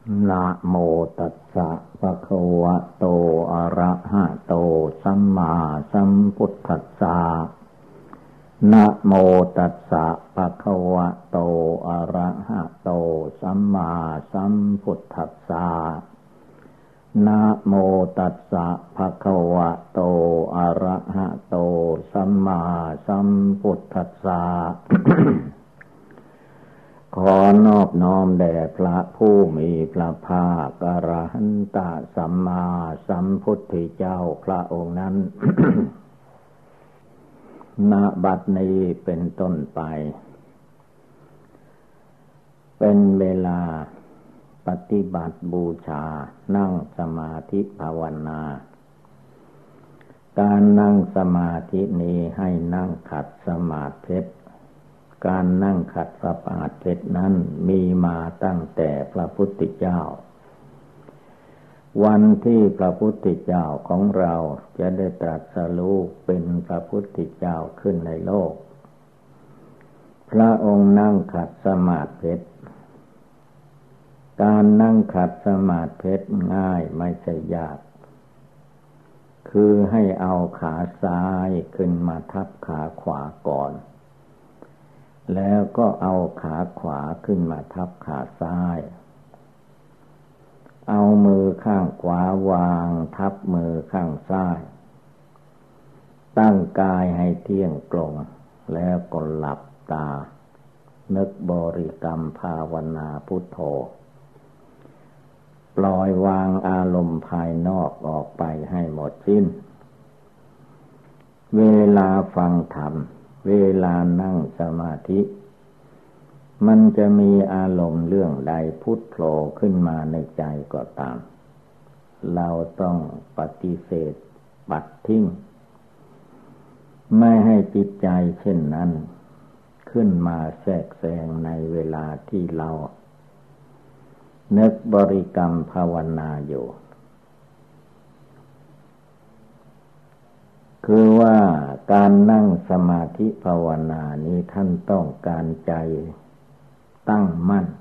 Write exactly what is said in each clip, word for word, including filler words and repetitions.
นะโมตัสสะภะคะวะโตอะระหะโตสัมมาสัมพุทธัสสะนะโมตัสสะภะคะวะโตอะระหะโตสัมมาสัมพุทธัสสะนะโมตัสสะภะคะวะโตอะระหะโตสัมมาสัมพุทธัสสะ ขอนอบน้อมแด่พระผู้มีพระภาคอรหันตสัมมาสัมพุทธเจ้าพระองค์นั้น ณ บัดนี้เป็นต้นไปเป็นเวลาปฏิบัติบูชานั่งสมาธิภาวนาการนั่งสมาธินี้ให้นั่งขัดสมาธิการนั่งขัดสมาธินั้นมีมาตั้งแต่พระพุทธเจ้าวันที่พระพุทธเจ้าของเราจะได้ตรัสรู้เป็นพระพุทธเจ้าขึ้นในโลกพระองค์นั่งขัดสมาธิการนั่งขัดสมาธิง่ายไม่ใช่ยากคือให้เอาขาซ้ายขึ้นมาทับขาขวาก่อนแล้วก็เอาขาขวาขึ้นมาทับขาซ้ายเอามือข้างขวาวางทับมือข้างซ้ายตั้งกายให้เที่ยงตรงแล้วก็หลับตานึกบริกรรมภาวนาพุทโธปล่อยวางอารมณ์ภายนอกออกไปให้หมดสิ้นเวลาฟังธรรมเวลานั่งสมาธิมันจะมีอารมณ์เรื่องใดพุทโธขึ้นมาในใจก็ตามเราต้องปฏิเสธปัดทิ้งไม่ให้จิตใจเช่นนั้นขึ้นมาแทรกแซงในเวลาที่เรานึกบริกรรมภาวนาอยู่คือว่าการนั่งสมาธิภาวนานี้ท่านต้องการใจตั้งมั่น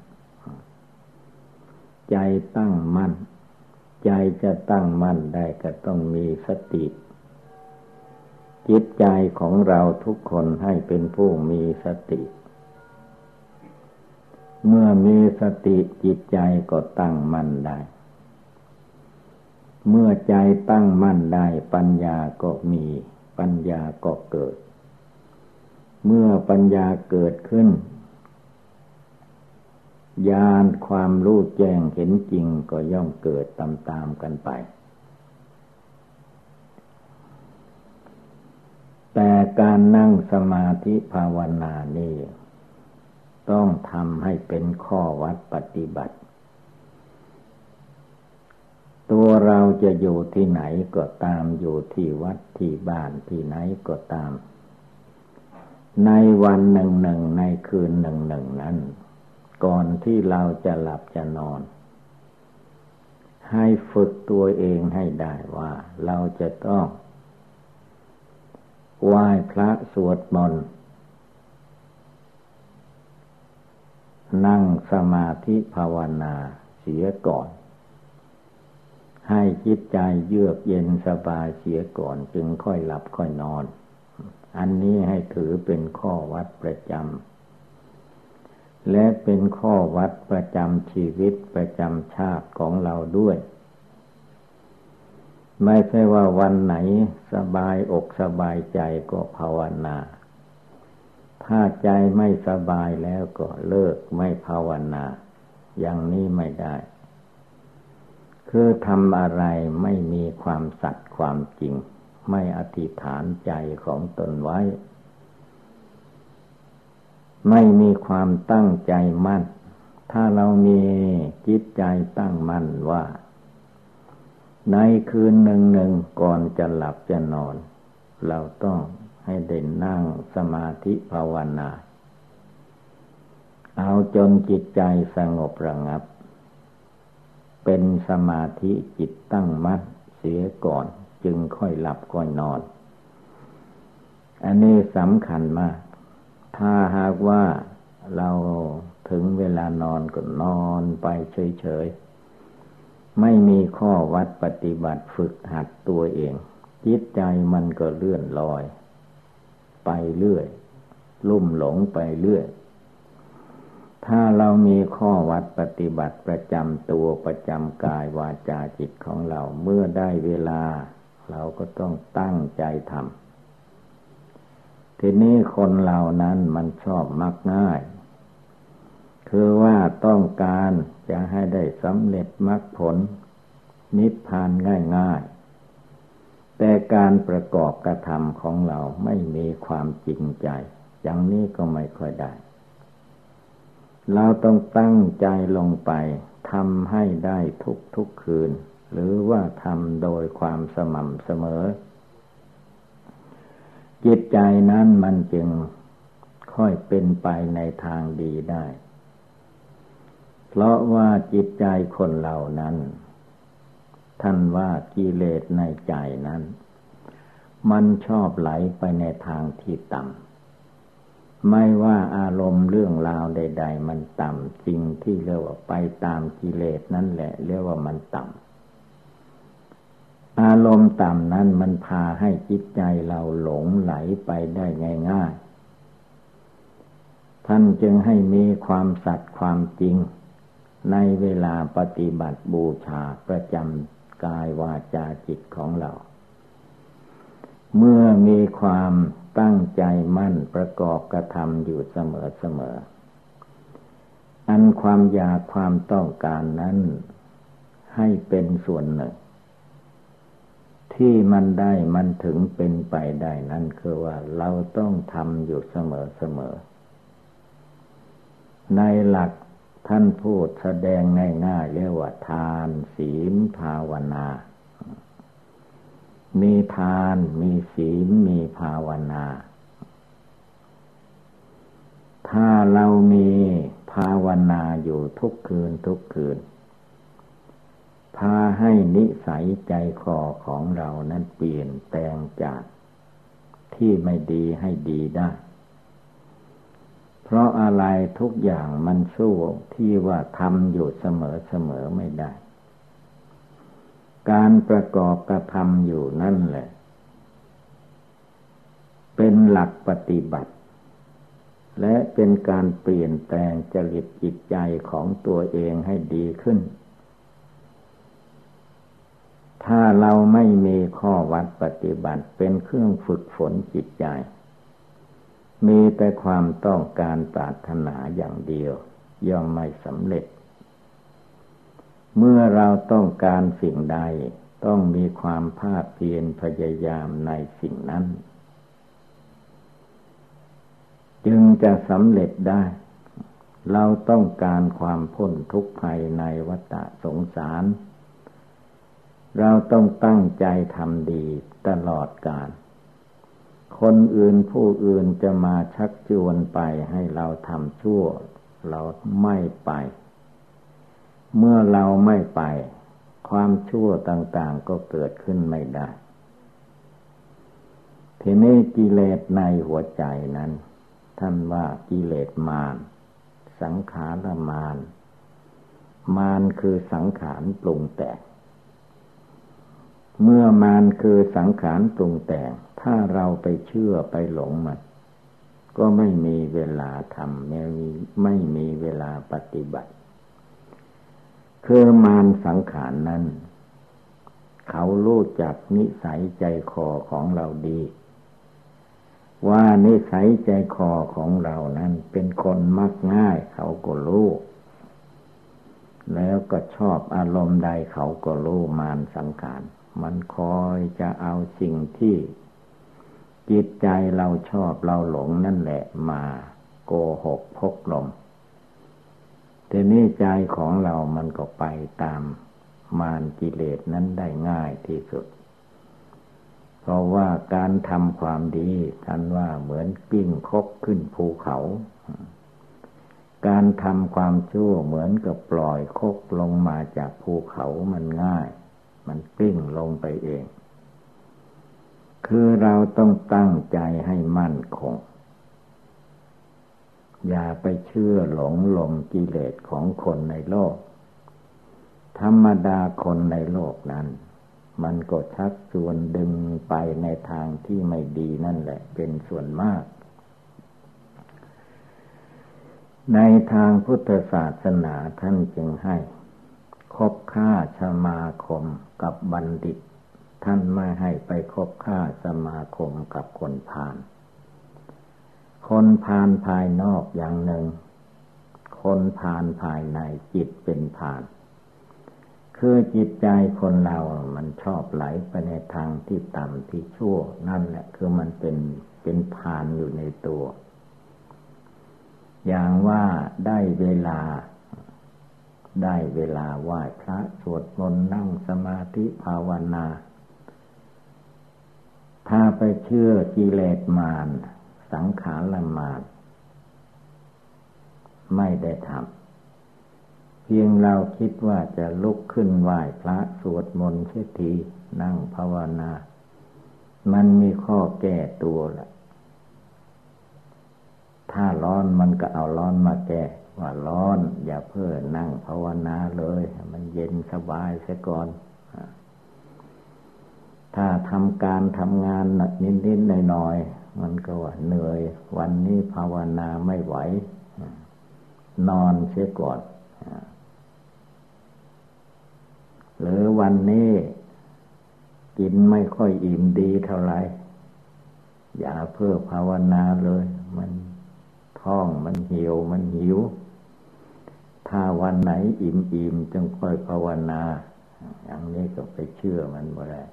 ใจตั้งมั่นใจจะตั้งมั่นได้ก็ต้องมีสติจิตใจของเราทุกคนให้เป็นผู้มีสติเมื่อมีสติจิตใจก็ตั้งมั่นได้เมื่อใจตั้งมั่นได้ปัญญาก็มีปัญญาก็เกิดเมื่อปัญญาเกิดขึ้นญาณความรู้แจ้งเห็นจริงก็ย่อมเกิดตามๆกันไปแต่การนั่งสมาธิภาวนานี่ต้องทำให้เป็นข้อวัดปฏิบัติตัวเราจะอยู่ที่ไหนก็ตามอยู่ที่วัดที่บ้านที่ไหนก็ตามในวันหนึ่งหนึ่งในคืนหนึ่งหนึ่งนั้นก่อนที่เราจะหลับจะนอนให้ฝึกตัวเองให้ได้ว่าเราจะต้องไหว้พระสวดมนต์นั่งสมาธิภาวนาเสียก่อนให้จิตใจเยือกเย็นสบายเสียก่อนจึงค่อยหลับค่อยนอนอันนี้ให้ถือเป็นข้อวัดประจำและเป็นข้อวัดประจำชีวิตประจำชาติของเราด้วยไม่ใช่ว่าวันไหนสบายอกสบายใจก็ภาวนาถ้าใจไม่สบายแล้วก็เลิกไม่ภาวนาอย่างนี้ไม่ได้คือทำอะไรไม่มีความสัตย์ความจริงไม่อธิษฐานใจของตนไว้ไม่มีความตั้งใจมั่นถ้าเรามีจิตใจตั้งมั่นว่าในคืนหนึ่งหนึ่งก่อนจะหลับจะนอนเราต้องให้ได้นั่งสมาธิภาวนาเอาจนจิตใจสงบระงับเป็นสมาธิจิตตั้งมั่นเสียก่อนจึงค่อยหลับค่อยนอนอันนี้สำคัญมากถ้าหากว่าเราถึงเวลานอนก็นอนไปเฉยๆไม่มีข้อวัดปฏิบัติฝึกหัดตัวเองจิตใจมันก็เลื่อนลอยไปเรื่อยลุ่มหลงไปเรื่อยถ้าเรามีข้อวัดปฏิบัติประจำตัวประจำกายวาจาจิตของเราเมื่อได้เวลาเราก็ต้องตั้งใจทำทีนี้คนเหล่านั้นมันชอบมักง่ายคือว่าต้องการจะให้ได้สำเร็จมรรคผลนิพพานง่ายๆแต่การประกอบกระทำของเราไม่มีความจริงใจอย่างนี้ก็ไม่ค่อยได้เราต้องตั้งใจลงไปทำให้ได้ทุกๆคืนหรือว่าทำโดยความสม่ำเสมอจิตใจนั้นมันจึงค่อยเป็นไปในทางดีได้เพราะว่าจิตใจคนเหล่านั้นท่านว่ากิเลสในใจนั้นมันชอบไหลไปในทางที่ต่ำไม่ว่าอารมณ์เรื่องราวใดๆมันต่ำสิ่งที่เรียกว่าไปตามกิเลสนั่นแหละเรียกว่ามันต่ำอารมณ์ต่ำนั้นมันพาให้จิตใจเราหลงไหลไปได้ง่ายๆท่านจึงให้มีความสัตย์ความจริงในเวลาปฏิบัติบูชาประจำกายวาจาจิตของเราเมื่อมีความตั้งใจมั่นประกอบกระทำอยู่เสมอๆอันความอยากความต้องการนั้นให้เป็นส่วนหนึ่งที่มันได้มันถึงเป็นไปได้นั่นคือว่าเราต้องทำอยู่เสมอๆในหลักท่านพูดแสดงง่ายๆเรียกว่าทานศีลภาวนามีทานมีศีลมีภาวนาถ้าเรามีภาวนาอยู่ทุกคืนทุกคืนพาให้นิสัยใจคอของเรานั้นเปลี่ยนแปลงจากที่ไม่ดีให้ดีได้เพราะอะไรทุกอย่างมันสู้ที่ว่าทำอยู่เสมอๆไม่ได้การประกอบกระทำอยู่นั่นแหละเป็นหลักปฏิบัติและเป็นการเปลี่ยนแปลงจริตจิตใจของตัวเองให้ดีขึ้นถ้าเราไม่มีข้อวัดปฏิบัติเป็นเครื่องฝึกฝนจิตใจมีแต่ความต้องการปรารถนาอย่างเดียวย่อมไม่สำเร็จเมื่อเราต้องการสิ่งใดต้องมีความภาคเพียรพยายามในสิ่งนั้นจึงจะสำเร็จได้เราต้องการความพ้นทุกข์ภายในวัฏสงสารเราต้องตั้งใจทำดีตลอดกาลคนอื่นผู้อื่นจะมาชักชวนไปให้เราทำชั่วเราไม่ไปเมื่อเราไม่ไปความชั่วต่างๆก็เกิดขึ้นไม่ได้ทีนี้กิเลสในหัวใจนั้นท่านว่ากิเลสมารสังขารมารมารคือสังขารปรุงแต่งเมื่อมารคือสังขารปรุงแต่งถ้าเราไปเชื่อไปหลงมันก็ไม่มีเวลาทำไม่มีไม่มีเวลาปฏิบัติคือมารสังขารนั้นเขารู้จักนิสัยใจคอของเราดีว่านิสัยใจคอของเรานั้นเป็นคนมักง่ายเขาก็รู้แล้วก็ชอบอารมณ์ใดเขาก็รู้มารสังขารมันคอยจะเอาสิ่งที่จิตใจเราชอบเราหลงนั่นแหละมาโกหกพกลมแต่นี่ใจของเรามันก็ไปตามมารกิเลสนั้นได้ง่ายที่สุดเพราะว่าการทำความดีท่านว่าเหมือนกิ้งคกขึ้นภูเขาการทำความชั่วเหมือนกับปล่อยคกลงมาจากภูเขามันง่ายมันกลิ้งลงไปเองคือเราต้องตั้งใจให้มั่นคงอย่าไปเชื่อหลงลมกิเลสของคนในโลกถ้ารรมดาคนในโลกนั้นมันก็ชักชวนดึงไปในทางที่ไม่ดีนั่นแหละเป็นส่วนมากในทางพุทธศาสนาท่านจึงให้คบค้าสมาคมกับบัณฑิตท่านไม่ให้ไปคบค้าสมาคมกับคนพาลคนพาลภายนอกอย่างหนึ่งคนพาลภายในจิตเป็นพาลคือจิตใจคนเรามันชอบไหลไปในทางที่ต่ำที่ชั่วนั่นแหละคือมันเป็นเป็นพาลอยู่ในตัวอย่างว่าได้เวลาได้เวลาไหว้พระสวดมนต์นั่งสมาธิภาวนาถ้าไปเชื่อกิเลสมารสังขารมารไม่ได้ทำเพียงเราคิดว่าจะลุกขึ้นไหว้พระสวดมนต์เสียทีนั่งภาวนามันมีข้อแก้ตัวละถ้าร้อนมันก็เอาร้อนมาแก้ว่าร้อนอย่าเพิ่งนั่งภาวนาเลยมันเย็นสบายเสียก่อนถ้าทำการทำงานหนักนิดๆหน่อยๆมันก็ว่าเหนื่อยวันนี้ภาวนาไม่ไหวนอนเสียก่อนหรือวันนี้กินไม่ค่อยอิ่มดีเท่าไหร่อย่าเพิ่งภาวนาเลยมันท้องมันหิวมันหิวถ้าวันไหนอิ่มๆจึงค่อยภาวนาอย่างนี้ก็ไปเชื่อมันบ่ได้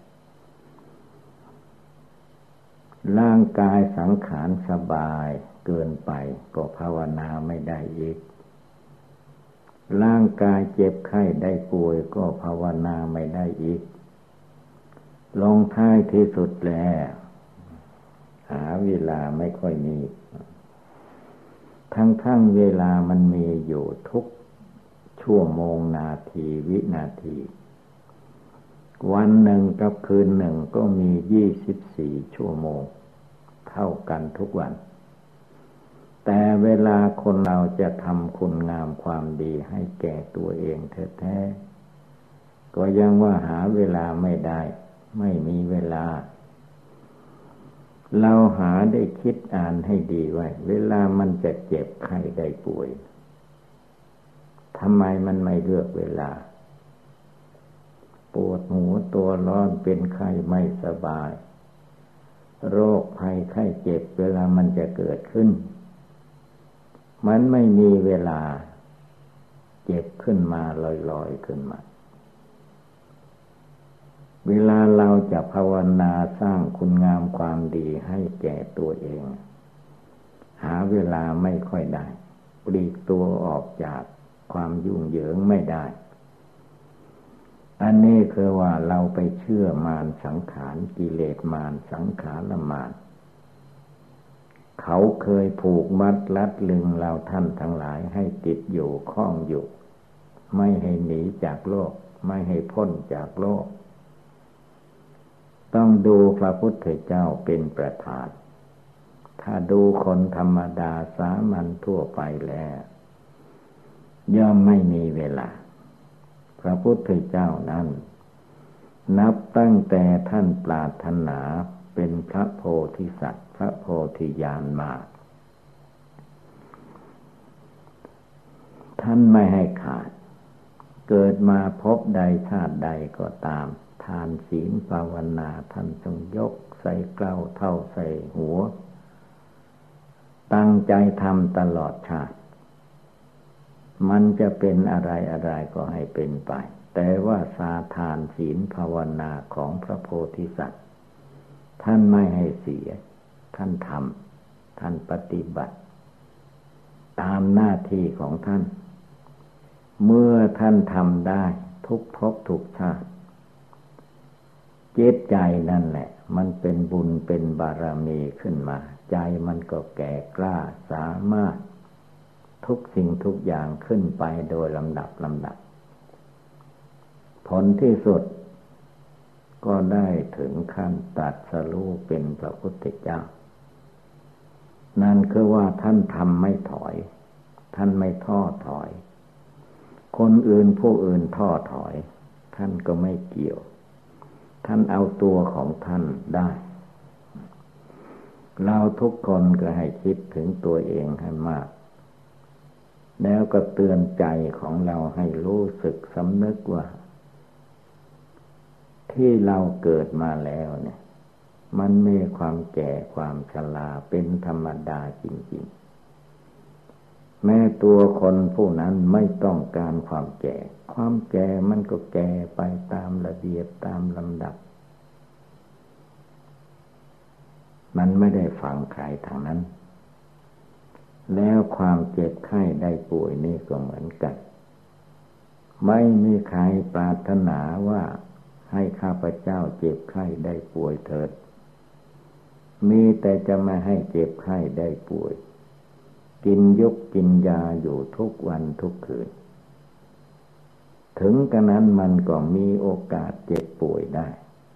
ร่างกายสังขารสบายเกินไปก็ภาวนาไม่ได้อีกร่างกายเจ็บไข้ได้ป่วยก็ภาวนาไม่ได้อีกลงท้ายที่สุดแล้วหาเวลาไม่ค่อยมีทั้งๆเวลามันมีอยู่ทุกชั่วโมงนาทีวินาทีวันหนึ่งกับคืนหนึ่งก็มียี่สิบสี่ชั่วโมงเท่ากันทุกวันแต่เวลาคนเราจะทำคุณงามความดีให้แก่ตัวเองแท้ๆก็ยังว่าหาเวลาไม่ได้ไม่มีเวลาเราหาได้คิดอ่านให้ดีไว้เวลามันจะเจ็บไข้ได้ป่วยทำไมมันไม่เลือกเวลาปวดหัวตัวร้อนเป็นไข้ไม่สบายโรคภัยไข้เจ็บเวลามันจะเกิดขึ้นมันไม่มีเวลาเจ็บขึ้นมาลอยๆขึ้นมาเวลาเราจะภาวนาสร้างคุณงามความดีให้แก่ตัวเองหาเวลาไม่ค่อยได้ปลีกตัวออกจากความยุ่งเหยิงไม่ได้อันนี้คือว่าเราไปเชื่อมารสังขารกิเลสมารสังขารมารเขาเคยผูกมัดลัดลึงเราท่านทั้งหลายให้ติดอยู่ข้องอยู่ไม่ให้หนีจากโลกไม่ให้พ้นจากโลกต้องดูพระพุทธเจ้าเป็นประธานถ้าดูคนธรรมดาสามัญทั่วไปแล้วย่อมไม่มีเวลาพระพุทธเจ้านั้นนับตั้งแต่ท่านปรารถนาเป็นพระโพธิสัตว์พระโพธิญาณมาท่านไม่ให้ขาดเกิดมาพบใดชาติใดก็ตามทานศีลภาวนาท่านจงยกใส่เกล้าเท่าใส่หัวตั้งใจทำตลอดชาติมันจะเป็นอะไรอะไรก็ให้เป็นไปแต่ว่าสาทานศีลภาวนาของพระโพธิสัตว์ท่านไม่ให้เสียท่านทำท่านปฏิบัติตามหน้าที่ของท่านเมื่อท่านทำได้ทุกภพทุกชาติจิตใจนั่นแหละมันเป็นบุญเป็นบารมีขึ้นมาใจมันก็แก่กล้าสามารถทุกสิ่งทุกอย่างขึ้นไปโดยลำดับลำดับผลที่สุดก็ได้ถึงขั้นตรัสรู้เป็นพระพุทธเจ้านั่นคือว่าท่านทำไม่ถอยท่านไม่ท้อถอยคนอื่นผู้อื่นท้อถอยท่านก็ไม่เกี่ยวท่านเอาตัวของท่านได้เราทุกคนก็ให้คิดถึงตัวเองให้มากแล้วก็เตือนใจของเราให้รู้สึกสำนึกว่าที่เราเกิดมาแล้วเนี่ยมันมีความแก่ความชราเป็นธรรมดาจริงๆแม้ตัวคนผู้นั้นไม่ต้องการความแก่ความแก่มันก็แก่ไปตามระเบียบตามลำดับมันไม่ได้ฟังใครทางนั้นแล้วความเจ็บไข้ได้ป่วยนี่ก็เหมือนกันไม่มีใครปรารถนาว่าให้ข้าพเจ้าเจ็บไข้ได้ป่วยเถิดมีแต่จะไม่ให้เจ็บไข้ได้ป่วยกินยกกินยาอยู่ทุกวันทุกคืนถึงกระนั้นมันก็มีโอกาสเจ็บป่วยได้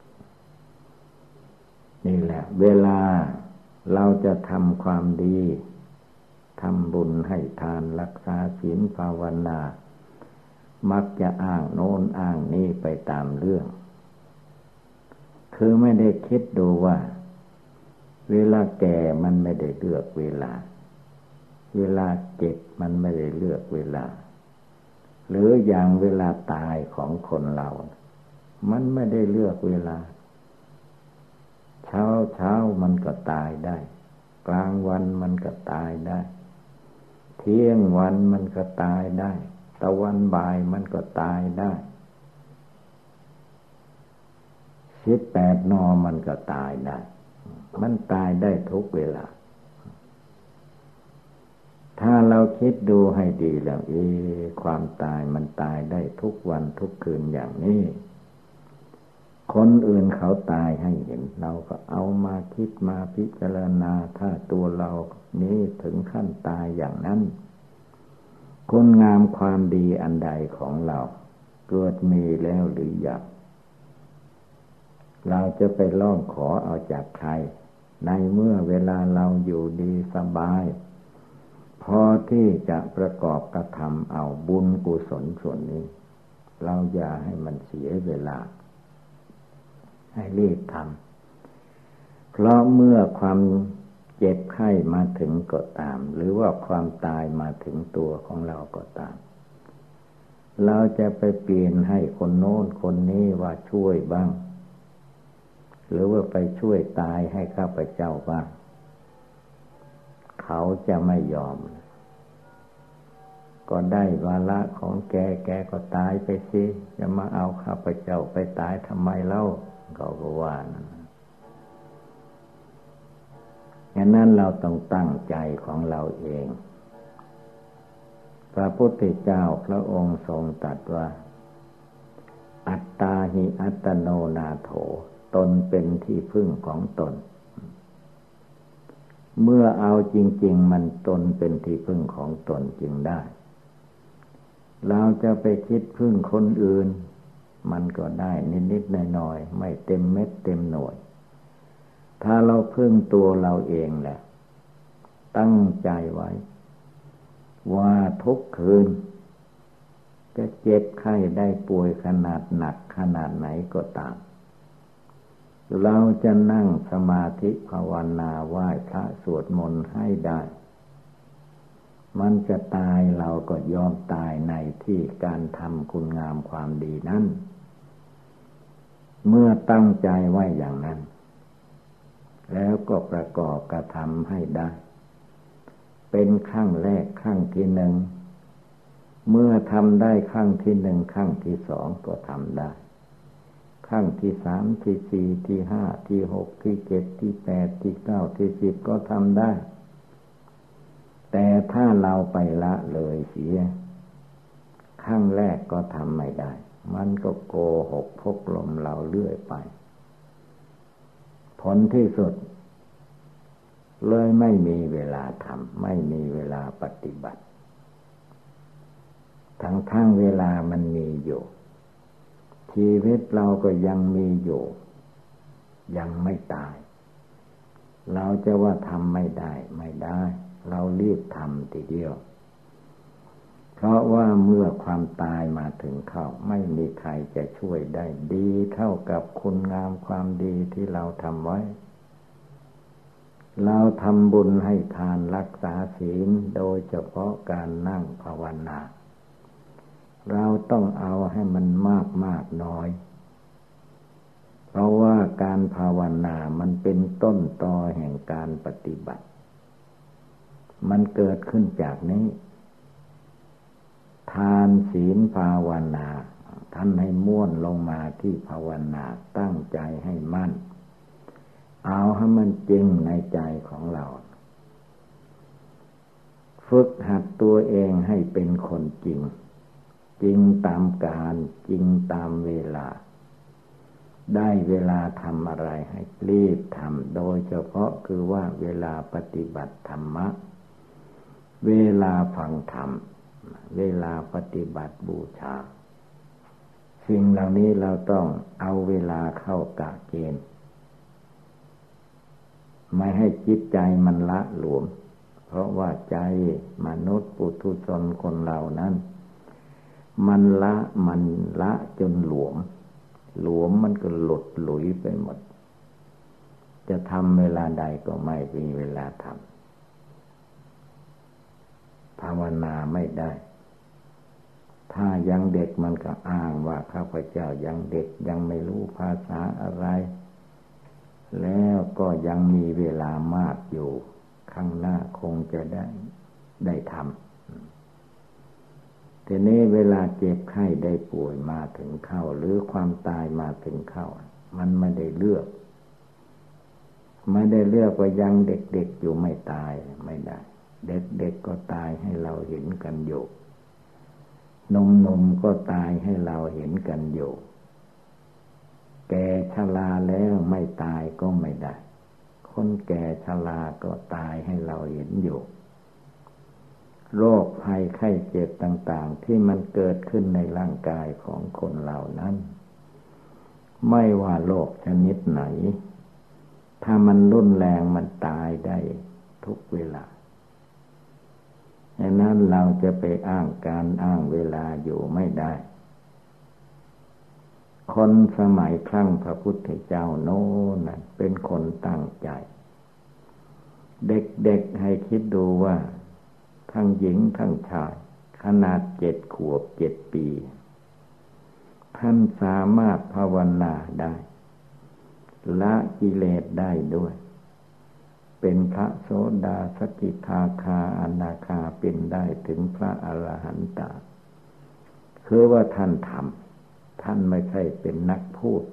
นี่แหละเวลาเราจะทำความดีทำบุญให้ทานรักษาศีลภาวนามักจะอ้างโน้นอ้างนี้ไปตามเรื่องคือไม่ได้คิดดูว่าเวลาแก่มันไม่ได้เลือกเวลาเวลาเจ็บมันไม่ได้เลือกเวลาหรืออย่างเวลาตายของคนเรามันไม่ได้เลือกเวลาเช้าเช้ามันก็ตายได้กลางวันมันก็ตายได้เที่ยงวันมันก็ตายได้ตะวันบ่ายมันก็ตายได้สิบแปดนอมันก็ตายได้มันตายได้ทุกเวลาถ้าเราคิดดูให้ดีแล้วเอความตายมันตายได้ทุกวันทุกคืนอย่างนี้คนอื่นเขาตายให้เห็นเราก็เอามาคิดมาพิจารณาถ้าตัวเรานี้ถึงขั้นตายอย่างนั้นคุณงามความดีอันใดของเราเกิดมีแล้วหรือยังเราจะไปร้องขอเอาจากใครในเมื่อเวลาเราอยู่ดีสบายพอที่จะประกอบกระทำเอาบุญกุศลส่วนนี้เราอย่าให้มันเสียเวลาให้รีบทำเพราะเมื่อความเจ็บไข้มาถึงก็ตามหรือว่าความตายมาถึงตัวของเราก็ตามเราจะไปเปลี่ยนให้คนโน้นคนนี้ว่าช่วยบ้างหรือว่าไปช่วยตายให้ข้าพเจ้าบ้างเขาจะไม่ยอมก็ได้วาระของแกแกก็ตายไปสิจะมาเอาข้าพเจ้าไปตายทำไมเล่าเขาก็ว่านั่นฉะนั้นเราต้องตั้งใจของเราเองพระพุทธเจ้าพระองค์ทรงตรัสว่าอัตตาหิอัตโนนาโถตนเป็นที่พึ่งของตนเมื่อเอาจริงๆมันตนเป็นที่พึ่งของตนจึงได้เราจะไปคิดพึ่งคนอื่นมันก็ได้นิดๆหน่อยๆไม่เต็มเม็ดเต็มหน่วยถ้าเราพึ่งตัวเราเองแหละตั้งใจไว้ว่าทุกคืนจะเจ็บไข้ได้ป่วยขนาดหนักขนาดไหนก็ตามเราจะนั่งสมาธิภาวนาไหว้พระสวดมนต์ให้ได้มันจะตายเราก็ยอมตายในที่การทำคุณงามความดีนั้นเมื่อตั้งใจไว้อย่างนั้นแล้วก็ประกอบกระทำให้ได้เป็นครั้งแรกครั้งที่หนึ่งเมื่อทำได้ครั้งที่หนึ่งครั้งที่สองก็ทำได้ครั้งที่สามที่สี่ที่ห้าที่หกที่เจ็ดที่แปดที่เก้าที่สิบก็ทำได้แต่ถ้าเราไปละเลยเสียครั้งแรกก็ทำไม่ได้มันก็โกหกพกลมเราเรื่อยไปผลที่สุดเลยไม่มีเวลาทำไม่มีเวลาปฏิบัติทั้งทั้งเวลามันมีอยู่ชีวิตเราก็ยังมีอยู่ยังไม่ตายเราจะว่าทำไม่ได้ไม่ได้เรารีบทำทีเดียวเพราะว่าเมื่อความตายมาถึงเข้าไม่มีใครจะช่วยได้ดีเท่ากับคุณงามความดีที่เราทำไว้เราทำบุญให้ทานรักษาศีลโดยเฉพาะการนั่งภาวนาเราต้องเอาให้มันมากมากน้อยเพราะว่าการภาวนามันเป็นต้นตอแห่งการปฏิบัติมันเกิดขึ้นจากนี้ทานศีลภาวนาท่านให้ม้วนลงมาที่ภาวนาตั้งใจให้มั่นเอาให้มันจริงในใจของเราฝึกหัดตัวเองให้เป็นคนจริงจริงตามกาลจริงตามเวลาได้เวลาทำอะไรให้รีบทำโดยเฉพาะคือว่าเวลาปฏิบัติธรรมะเวลาฟังธรรมเวลาปฏิบัติบูชาสิ่งเหล่านี้เราต้องเอาเวลาเข้ากะเกณฑ์ไม่ให้จิตใจมันละหลวมเพราะว่าใจมนุษย์ปุถุชนคนเหล่านั้นมันละมันละจนหลวมหลวมมันก็หลุดหลุยไปหมดจะทำเวลาใดก็ไม่มีเวลาทำภาวนาไม่ได้ถ้ายังเด็กมันก็อ้างว่าข้าพเจ้ายังเด็กยังไม่รู้ภาษาอะไรแล้วก็ยังมีเวลามากอยู่ข้างหน้าคงจะได้ได้ทำทีนี้เวลาเจ็บไข้ได้ป่วยมาถึงเข้าหรือความตายมาถึงเข้ามันไม่ได้เลือกไม่ได้เลือกว่ายังเด็กๆอยู่ไม่ตายไม่ได้เด็กๆก็ตายให้เราเห็นกันอยู่หนุ่มๆก็ตายให้เราเห็นกันอยู่แก่ชราแล้วไม่ตายก็ไม่ได้คนแก่ชราก็ตายให้เราเห็นอยู่โรคภัยไข้เจ็บต่างๆที่มันเกิดขึ้นในร่างกายของคนเหล่านั้นไม่ว่าโรคชนิดไหนถ้ามันรุนแรงมันตายได้ทุกเวลาดังนั้นเราจะไปอ้างการอ้างเวลาอยู่ไม่ได้คนสมัยครั้งพระพุทธเจ้าโน้นนั่นเป็นคนตั้งใจเด็กๆให้คิดดูว่าทั้งหญิงทั้งชายขนาดเจ็ดขวบเจ็ดปีท่านสามารถภาวนาได้ละกิเลสได้ด้วยเป็นพระโสดาสกิทาคาอนาคาเป็นได้ถึงพระอรหันตาคือว่าท่านทำท่านไม่ใช่เป็นนักพูด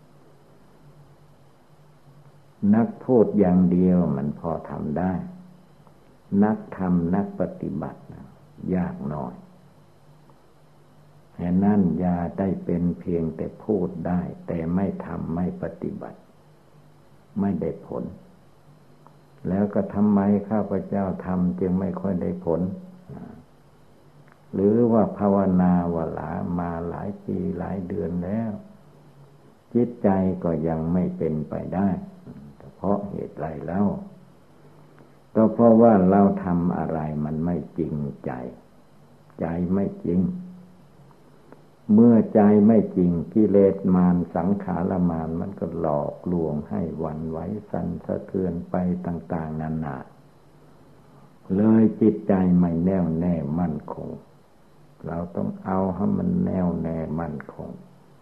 นักพูดอย่างเดียวมันพอทำได้นักทำนักปฏิบัติยากหน่อยแค่นั้นอย่าได้เป็นเพียงแต่พูดได้แต่ไม่ทำไม่ปฏิบัติไม่ได้ผลแล้วก็ทำไมข้าพเจ้าทำจึงไม่ค่อยได้ผลหรือว่าภาวนาว่าหลามาหลายปีหลายเดือนแล้วจิตใจก็ยังไม่เป็นไปได้เพราะเหตุไรแล้วก็เพราะว่าเราทำอะไรมันไม่จริงใจใจไม่จริงเมื่อใจไม่จริงกิเลสมารสังขารมารมันก็หลอกลวงให้หวั่นไหวสั่นสะเทือนไปต่างๆนานาเลยจิตใจไม่แน่วแน่มั่นคงเราต้องเอาให้มันแน่วแน่มั่นคง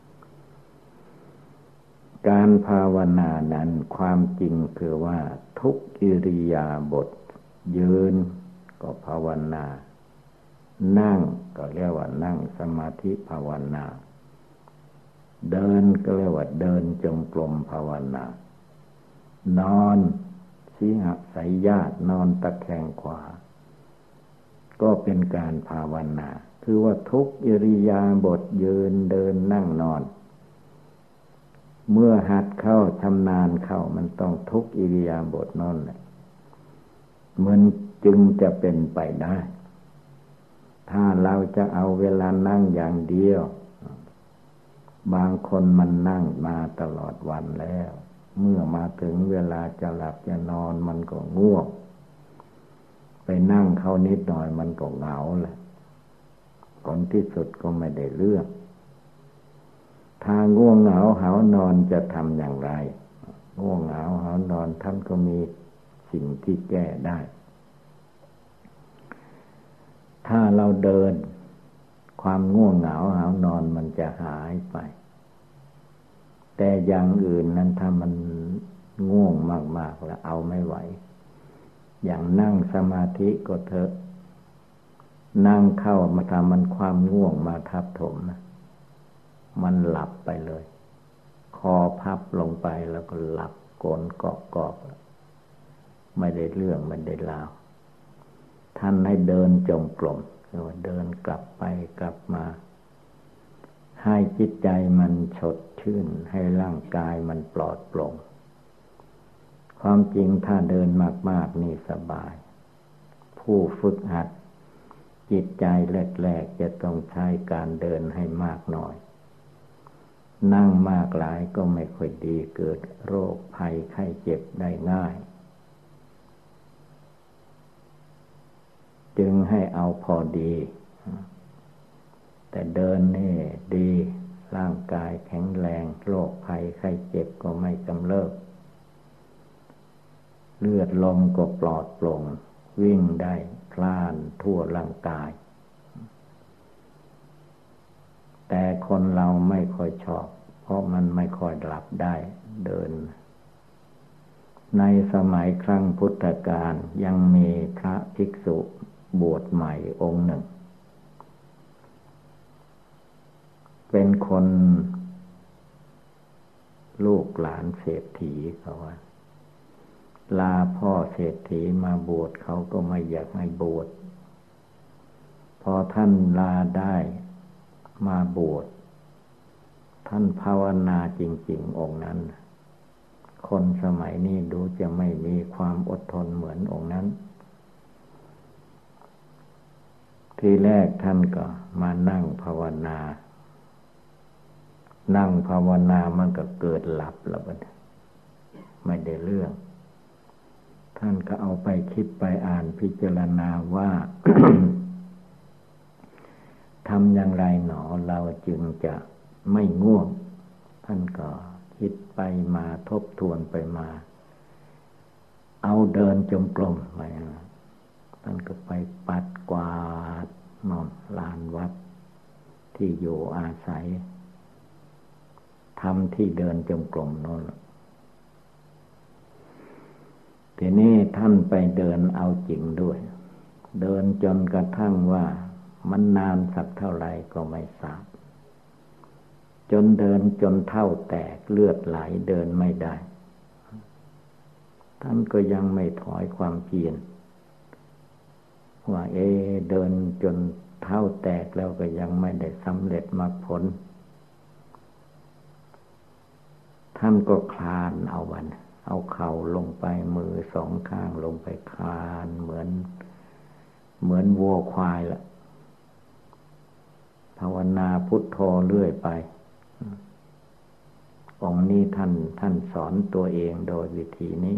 การภาวนานั้นความจริงคือว่าทุกอิริยาบถยืนก็ภาวนานั่งก็เรียกว่านั่งสมาธิภาวนาเดินก็เรียกว่าเดินจงกรมภาวนานอนสิหสายญาตินอนตะแคงขวาก็เป็นการภาวนาคือว่าทุกอิริยาบถยืนเดินนั่งนอนเมื่อหัดเข้าชำนาญเข้ามันต้องทุกอิริยาบถนั่นแหละมันจึงจะเป็นไปได้ถ้าเราจะเอาเวลานั่งอย่างเดียวบางคนมันนั่งมาตลอดวันแล้วเมื่อมาถึงเวลาจะหลับจะนอนมันก็ง่วงไปนั่งเข้านิดหน่อยมันก็เหงาแหละผลที่สุดก็ไม่ได้เรื่องถ้าง่วงเหงาหาวนอนจะทำอย่างไรง่วงเหงาหาวนอนท่านก็มีสิ่งที่แก้ได้ถ้าเราเดินความง่วงเหงาหาวนอนมันจะหายไปแต่อย่างอื่นนั้นถ้ามันง่วงมากๆแล้วเอาไม่ไหวอย่างนั่งสมาธิก็เถอะนั่งเข้ามาทำมันความง่วงมาทับถมนะมันหลับไปเลยคอพับลงไปแล้วก็หลับโกนเกาะกอบไม่ได้เรื่องไม่ได้ราวท่านให้เดินจงกรมหรือว่าเดินกลับไปกลับมาให้จิตใจมันสดชื่นให้ร่างกายมันปลอดโปร่งความจริงถ้าเดินมากๆนี่สบายผู้ฝึกหัดจิตใจแรกๆจะต้องใช้การเดินให้มากหน่อยนั่งมากหลายก็ไม่ค่อยดีเกิดโรคภัยไข้เจ็บได้ง่ายจึงให้เอาพอดีแต่เดินนี่ดีร่างกายแข็งแรงโรคภัยไข้เจ็บก็ไม่กำเริบเลือดลมก็ปลอดโปร่งวิ่งได้คลานทั่วร่างกายแต่คนเราไม่ค่อยชอบเพราะมันไม่ค่อยหลับได้เดินในสมัยครั้งพุทธกาลยังมีพระภิกษุบวชใหม่องค์หนึ่งเป็นคนลูกหลานเศรษฐีเขาว่าลาพ่อเศรษฐีมาบวชเขาก็ไม่อยากให้บวชพอท่านลาได้มาบวชท่านภาวนาจริงๆองค์นั้นคนสมัยนี้ดูจะไม่มีความอดทนเหมือนองค์นั้นทีแรกท่านก็มานั่งภาวนานั่งภาวนามันก็เกิดหลับแล้วบัดไม่ได้เรื่องท่านก็เอาไปคิดไปอ่านพิจารณาว่า ทำอย่างไรหนอเราจึงจะไม่ง่วงท่านก็คิดไปมาทบทวนไปมาเอาเดินจงกรมไปท่านก็ไปปัดกวาดนอนลานวัดที่อยู่อาศัยทำที่เดินจงกรมโน่นทีนี้ท่านไปเดินเอาจริงด้วยเดินจนกระทั่งว่ามันนานสักเท่าไรก็ไม่ทราบจนเดินจนเท่าแตกเลือดไหลเดินไม่ได้ท่านก็ยังไม่ถอยความเพียรว่าเอเดินจนเท่าแตกแล้วก็ยังไม่ได้สำเร็จมรรคผลท่านก็คลานเอาวันเอาเข่าลงไปมือสองข้างลงไปคลานเหมือนเหมือนวัวควายละภาวนาพุทโธเรื่อยไปองค์นี้ท่านท่านสอนตัวเองโดยวิธีนี้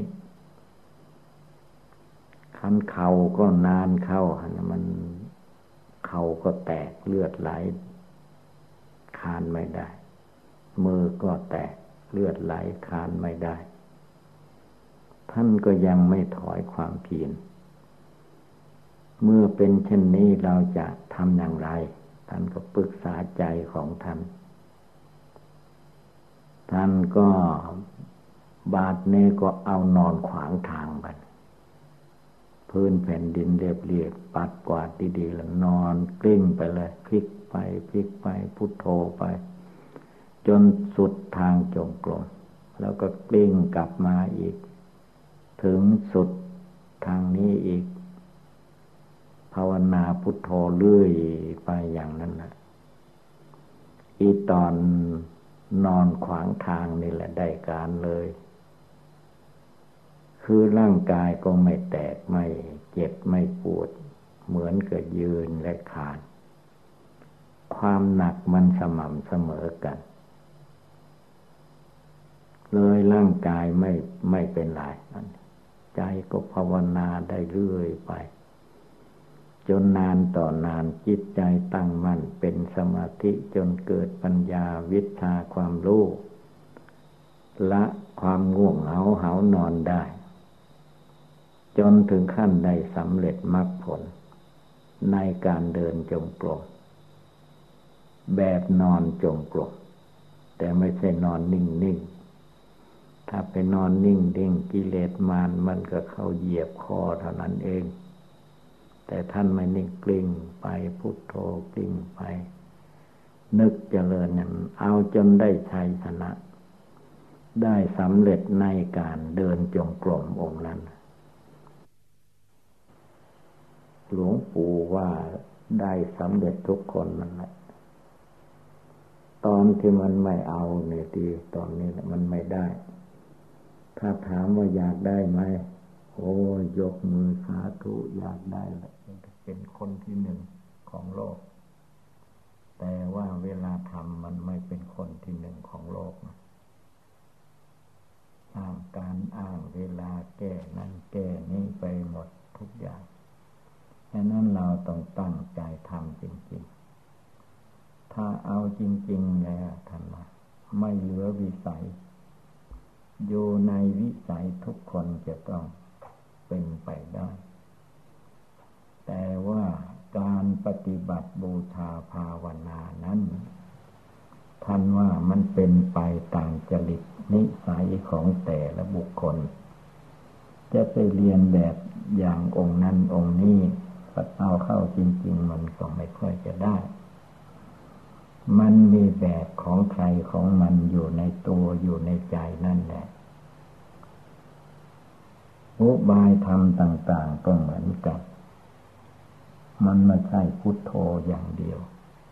คันเข่าก็นานเข้ามันเข่าก็แตกเลือดไหลคลานไม่ได้มือก็แตกเลือดไหลคลานไม่ได้ท่านก็ยังไม่ถอยความเพียรเมื่อเป็นเช่นนี้เราจะทำอย่างไรท่านก็ปรึกษาใจของท่านท่านก็บาดนี้ก็เอานอนขวางทางไปพื้นแผ่นดินเรียบๆปัดกวาดดีๆแล้วนอนกลิ้งไปเลยพลิกไปพลิกไปพุทโธไปจนสุดทางจงกรมแล้วก็กลิ้งกลับมาอีกถึงสุดทางนี้อีกภาวนาพุทโธเรื่อยไปอย่างนั้นนะอีตอนนอนขวางทางนี่แหละได้การเลยคือร่างกายก็ไม่แตกไม่เจ็บไม่ปวดเหมือนกับยืนและคลานความหนักมันสม่ำเสมอกันเลยร่างกายไม่ไม่เป็นไรใจก็ภาวนาได้เรื่อยไปจนนานต่อนานจิตใจตั้งมั่นเป็นสมาธิจนเกิดปัญญาวิชาความรู้ละความง่วงเหงาหานอนได้จนถึงขั้นได้สำเร็จมรรคผลในการเดินจงกรมแบบนอนจงกรมแต่ไม่ใช่นอนนิ่งๆถ้าไปนอนนิ่งดิ่งกิเลสมารมันก็เข้าเหยียบคอเท่านั้นเองแต่ท่านไม่นิ่งกลิ้งไปพุทโธกลิ้งไปนึกเจริญนั้นเอาจนได้ชัยชนะได้สำเร็จในการเดินจงกรมองค์นั้นหลวงปู่ว่าได้สำเร็จทุกคนนั่นแหละตอนที่มันไม่เอาเนี่ยดีตอนนี้มันไม่ได้ถ้าถามว่าอยากได้ไหมโอ้ยกมือสาธุอยากได้แหละเป็นคนที่หนึ่งของโลกแต่ว่าเวลาทำมันไม่เป็นคนที่หนึ่งของโลกนะอ้างการอ้างเวลาแก้นั่นแก้นี่ไปหมดทุกอย่างฉะนั้นเราต้องตั้งใจทำจริงๆถ้าเอาจริงๆแล้วท่านว่าไม่เหลือวิสัยอยู่ในวิสัยทุกคนจะต้องเป็นไปได้แต่ว่าการปฏิบัติบูชาภาวนานั้นท่านว่ามันเป็นไปตามจริตนิสัยของแต่ละบุคคลจะไปเรียนแบบอย่างองค์นั้นองค์นี้พอเอาเข้าจริงๆมันก็ไม่ค่อยจะได้มันมีแบบของใครของมันอยู่ในตัวอยู่ในใจนั่นแหละอุบายธรรมต่างๆก็เหมือนกันมันไม่ใช่พุทโธอย่างเดียว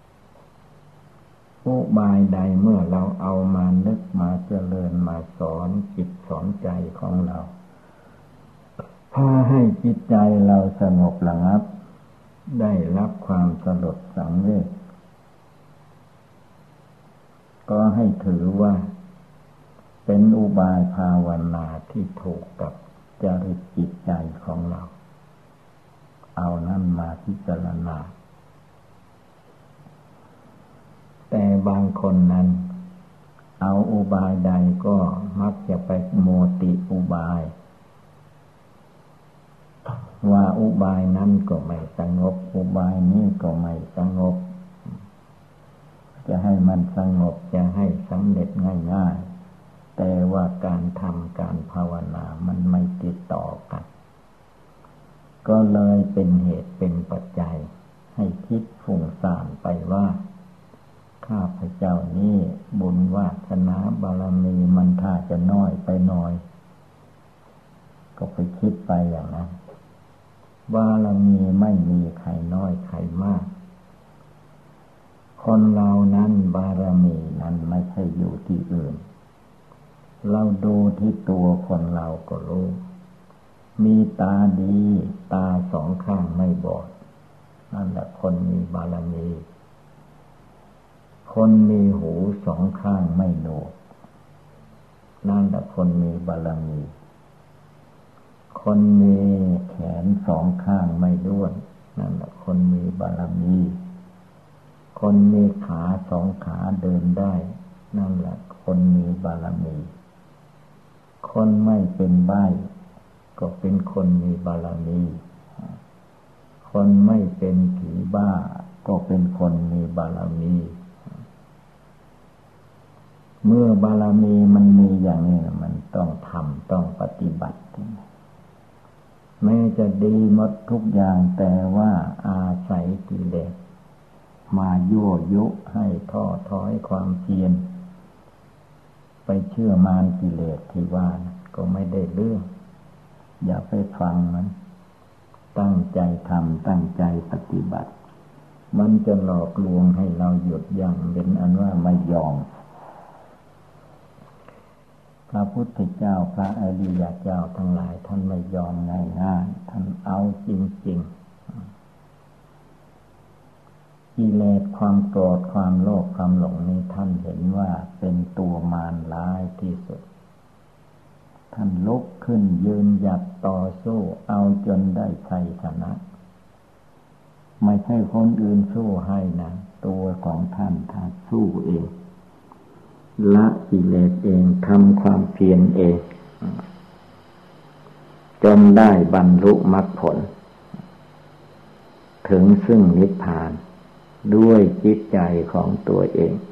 อุบายใดเมื่อเราเอามานึกมาเจริญมาสอนจิตสอนใจของเราพาให้จิตใจเราสงบระงับได้รับความสลดสังเวชก็ให้ถือว่าเป็นอุบายภาวนาที่ถูกกับจริตจิตใจของเราเอานั่นมาพิจารณาแต่บางคนนั้นเอาอุบายใดก็มักจะไปโมติอุบายว่าอุบายนั้นก็ไม่สงบอุบายนี้ก็ไม่สงบจะให้มันสงบจะให้สำเร็จง่ายๆแต่ว่าการทำการภาวนามันไม่ติดต่อกันก็เลยเป็นเหตุเป็นปัจจัยให้คิดฟุ้งซ่านไปว่าข้าพเจ้านี้บุญวาสนาบารมีมันถ้าจะน้อยไปหน่อยก็ไปคิดไปอย่างนั้นบารมีไม่มีใครน้อยใครมากคนเรานั้นบารมีนั้นไม่ใช่อยู่ที่อื่นเราดูที่ตัวคนเราก็รู้มีตาดีตาสองข้างไม่บอดนั่นแหละคนมีบารมีคนมีหูสองข้างไม่หนวกนั่นแหละคนมีบารมีคนมีแขนสองข้างไม่ด้วนนั่นแหละคนมีบารมีคนมีขาสองขาเดินได้นั่นแหละคนมีบารมีคนไม่เป็นใบ้ก็เป็นคนมีบารมีคนไม่เป็นผีบ้าก็เป็นคนมีบารมีเมื่อบารมีมันมีอย่างนี้มันต้องทำต้องปฏิบัติแม้จะดีหมดทุกอย่างแต่ว่าอาศัยกิเลสมายั่วยุให้ท้อถอยความเพียรไปเชื่อมารกิเลสที่ว่าก็ไม่ได้เรื่องอย่าไปฟังมันตั้งใจทำตั้งใจปฏิบัติมันจะหลอกลวงให้เราหยุดยั้งเป็นอันว่าไม่ยอมพระพุทธเจ้าพระอริยเจ้าทั้งหลายท่านไม่ยอมง่ายๆท่านเอาจริงๆกิเลสความโกรธความโลภความหลงนี้ท่านเห็นว่าเป็นตัวมารร้ายที่สุดท่านลุกขึ้นยืนหยัดต่อสู้เอาจนได้ชัยชนะไม่ใช่คนอื่นสู้ให้นะตัวของท่านท่านสู้เองละกิเลสเองทำความเพียรเองจนได้บรรลุมรรคผลถึงซึ่งนิพพานด้วยจิตใจของตัวเอง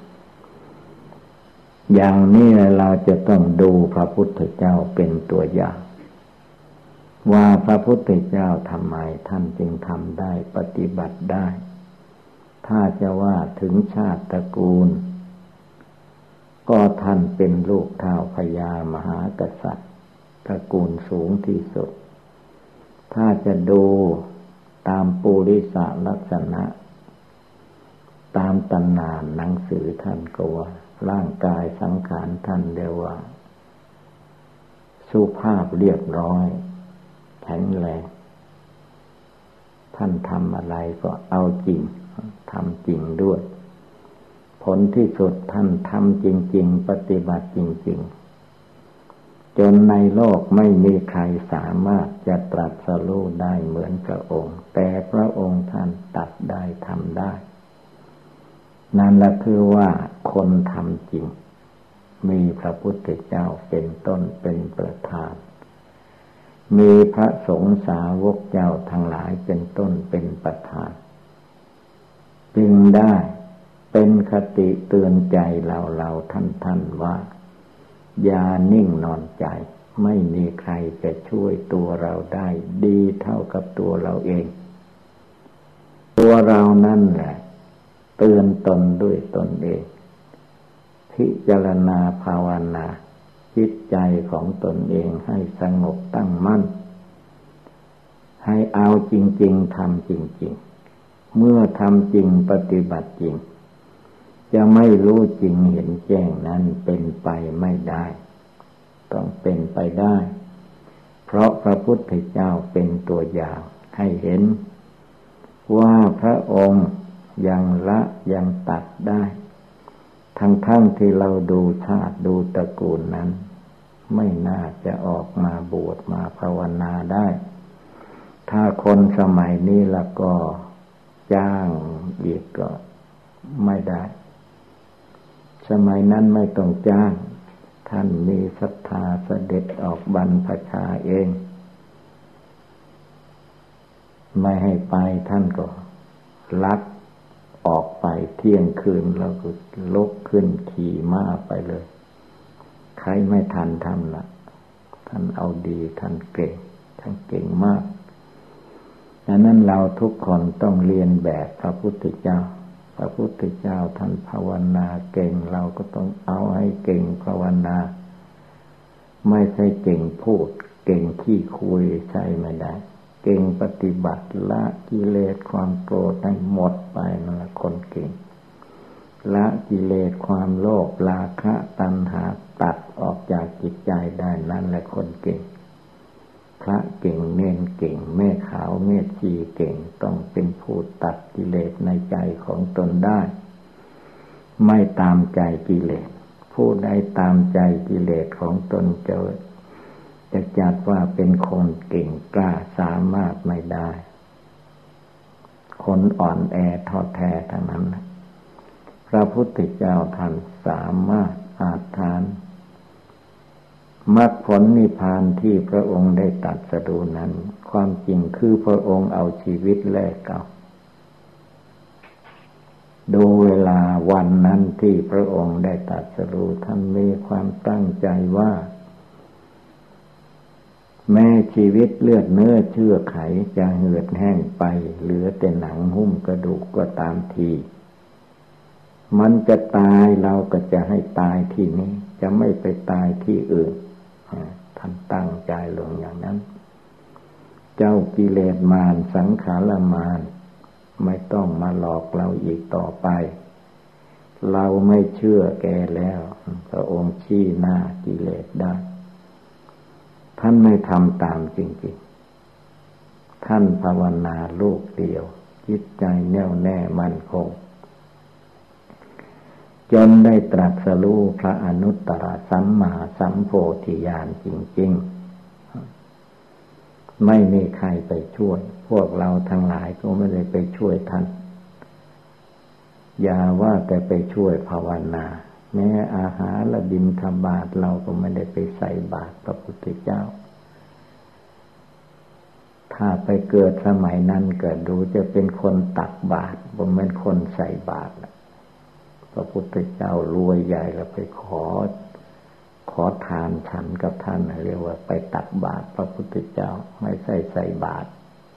อย่างนี้เราจะต้องดูพระพุทธเจ้าเป็นตัวอย่างว่าพระพุทธเจ้าทำไมท่านจึงทำได้ปฏิบัติได้ถ้าจะว่าถึงชาติตระกูลก็ท่านเป็นลูกเท้าพญามหากษัตริย์ตระกูลสูงที่สุดถ้าจะดูตามปุริสลักษณะตามตำนานหนังสือท่านก็ว่าร่างกายสังขารท่านเรียกว่าสุภาพเรียบร้อยแข็งแรงท่านทำอะไรก็เอาจริงทำจริงด้วยผลที่สุดท่านทำจริงๆปฏิบัติจริงๆจนในโลกไม่มีใครสามารถจะตรัสรู้ได้เหมือนพระองค์แต่พระองค์ท่านตัดได้ทำได้นั่นแหละคือว่าคนทำจริงมีพระพุทธเจ้าเป็นต้นเป็นประธานมีพระสงฆ์สาวกเจ้าทั้งหลายเป็นต้นเป็นประธานจึงได้เป็นคติเตือนใจเราเราท่านท่านว่าอย่านิ่งนอนใจไม่มีใครจะช่วยตัวเราได้ดีเท่ากับตัวเราเองตัวเรานั่นแหละเตือนตนด้วยตนเองพิจารณาภาวนาจิตใจของตนเองให้สงบตั้งมั่นให้เอาจริงๆทำจริงๆเมื่อทำจริงปฏิบัติจริงจะไม่รู้จริงเห็นแจ้งนั้นเป็นไปไม่ได้ต้องเป็นไปได้เพราะพระพุทธเจ้าเป็นตัวอย่างให้เห็นว่าพระองค์ยังละยังตัดได้ทั้งๆ ท, ที่เราดูชาติดูตระกูลนั้นไม่น่าจะออกมาบวชมาภาวนาได้ถ้าคนสมัยนี้แล้วก็จ้างอีกก็ไม่ได้สมัยนั้นไม่ต้องจ้างท่านมีศรัทธาเสด็จออกบรรพชาเองไม่ให้ไปท่านก็ลักออกไปเที่ยงคืนแล้วก็ลุกขึ้นขี่ม้าไปเลยใครไม่ทันทำล่ะท่านเอาดีท่านเก่งท่านเก่งมากดังนั้นเราทุกคนต้องเรียนแบบพระพุทธเจ้าพระพุทธเจ้าท่านภาวนาเก่งเราก็ต้องเอาให้เก่งภาวนาไม่ใช่เก่งพูดเก่งขี้คุยใช่ไม่ได้เก่งปฏิบัติละกิเลสความโกรธให้หมดไปนั่นแหละคนเก่งละกิเลสความโลภราคะตัณหาตัดออกจากจิตใจได้นั่นแหละคนเก่งพระเก่งเนนเก่งแม่ขาวแม่ชีเก่งต้องเป็นผู้ตัดกิเลสในใจของตนได้ไม่ตามใจกิเลสผู้ใดตามใจกิเลสของตนจะจะจัดว่าเป็นคนเก่งกล้าสามารถไม่ได้คนอ่อนแอท้อแท้ทั้งนั้นพระพุทธเจ้าท่านสามารถอาถรรพ์มรรคผลนิพพานที่พระองค์ได้ตรัสรู้นั้นความจริงคือพระองค์เอาชีวิตแลกเอาดูเวลาวันนั้นที่พระองค์ได้ตรัสรู้ท่านมีความตั้งใจว่าแม้ชีวิตเลือดเนื้อเชื่อไขจะเหือดแห้งไปเหลือแต่หนังหุ้มกระดูกก็ตามทีมันจะตายเราก็จะให้ตายที่นี้จะไม่ไปตายที่อื่นท่านตั้งใจลงอย่างนั้นเจ้ากิเลสมารสังขารมารไม่ต้องมาหลอกเราอีกต่อไปเราไม่เชื่อแกแล้วพระองค์ชี้หน้ากิเลสได้ท่านไม่ทำตามจริงๆท่านภาวนาลูกเดียวจิตใจแน่วแน่มั่นคงจนได้ตรัสรู้พระอนุตตรสัมมาสัมโพธิญาณจริงๆไม่มีใครไปช่วยพวกเราทั้งหลายก็ไม่ได้ไปช่วยท่านอย่าว่าแต่ไปช่วยภาวนาแม้อาหารและบิณฑบาตเราก็ไม่ได้ไปใส่บาตรพระพุทธเจ้าถ้าไปเกิดสมัยนั้นเกิดดูจะเป็นคนตักบาตรบ่แม่นคนใส่บาตรพระพุทธเจ้ารวยใหญ่แล้วไปขอขอทานฉันกับท่านเรียกว่าไปตักบาตรพระพุทธเจ้าไม่ใส่ใส่บาตร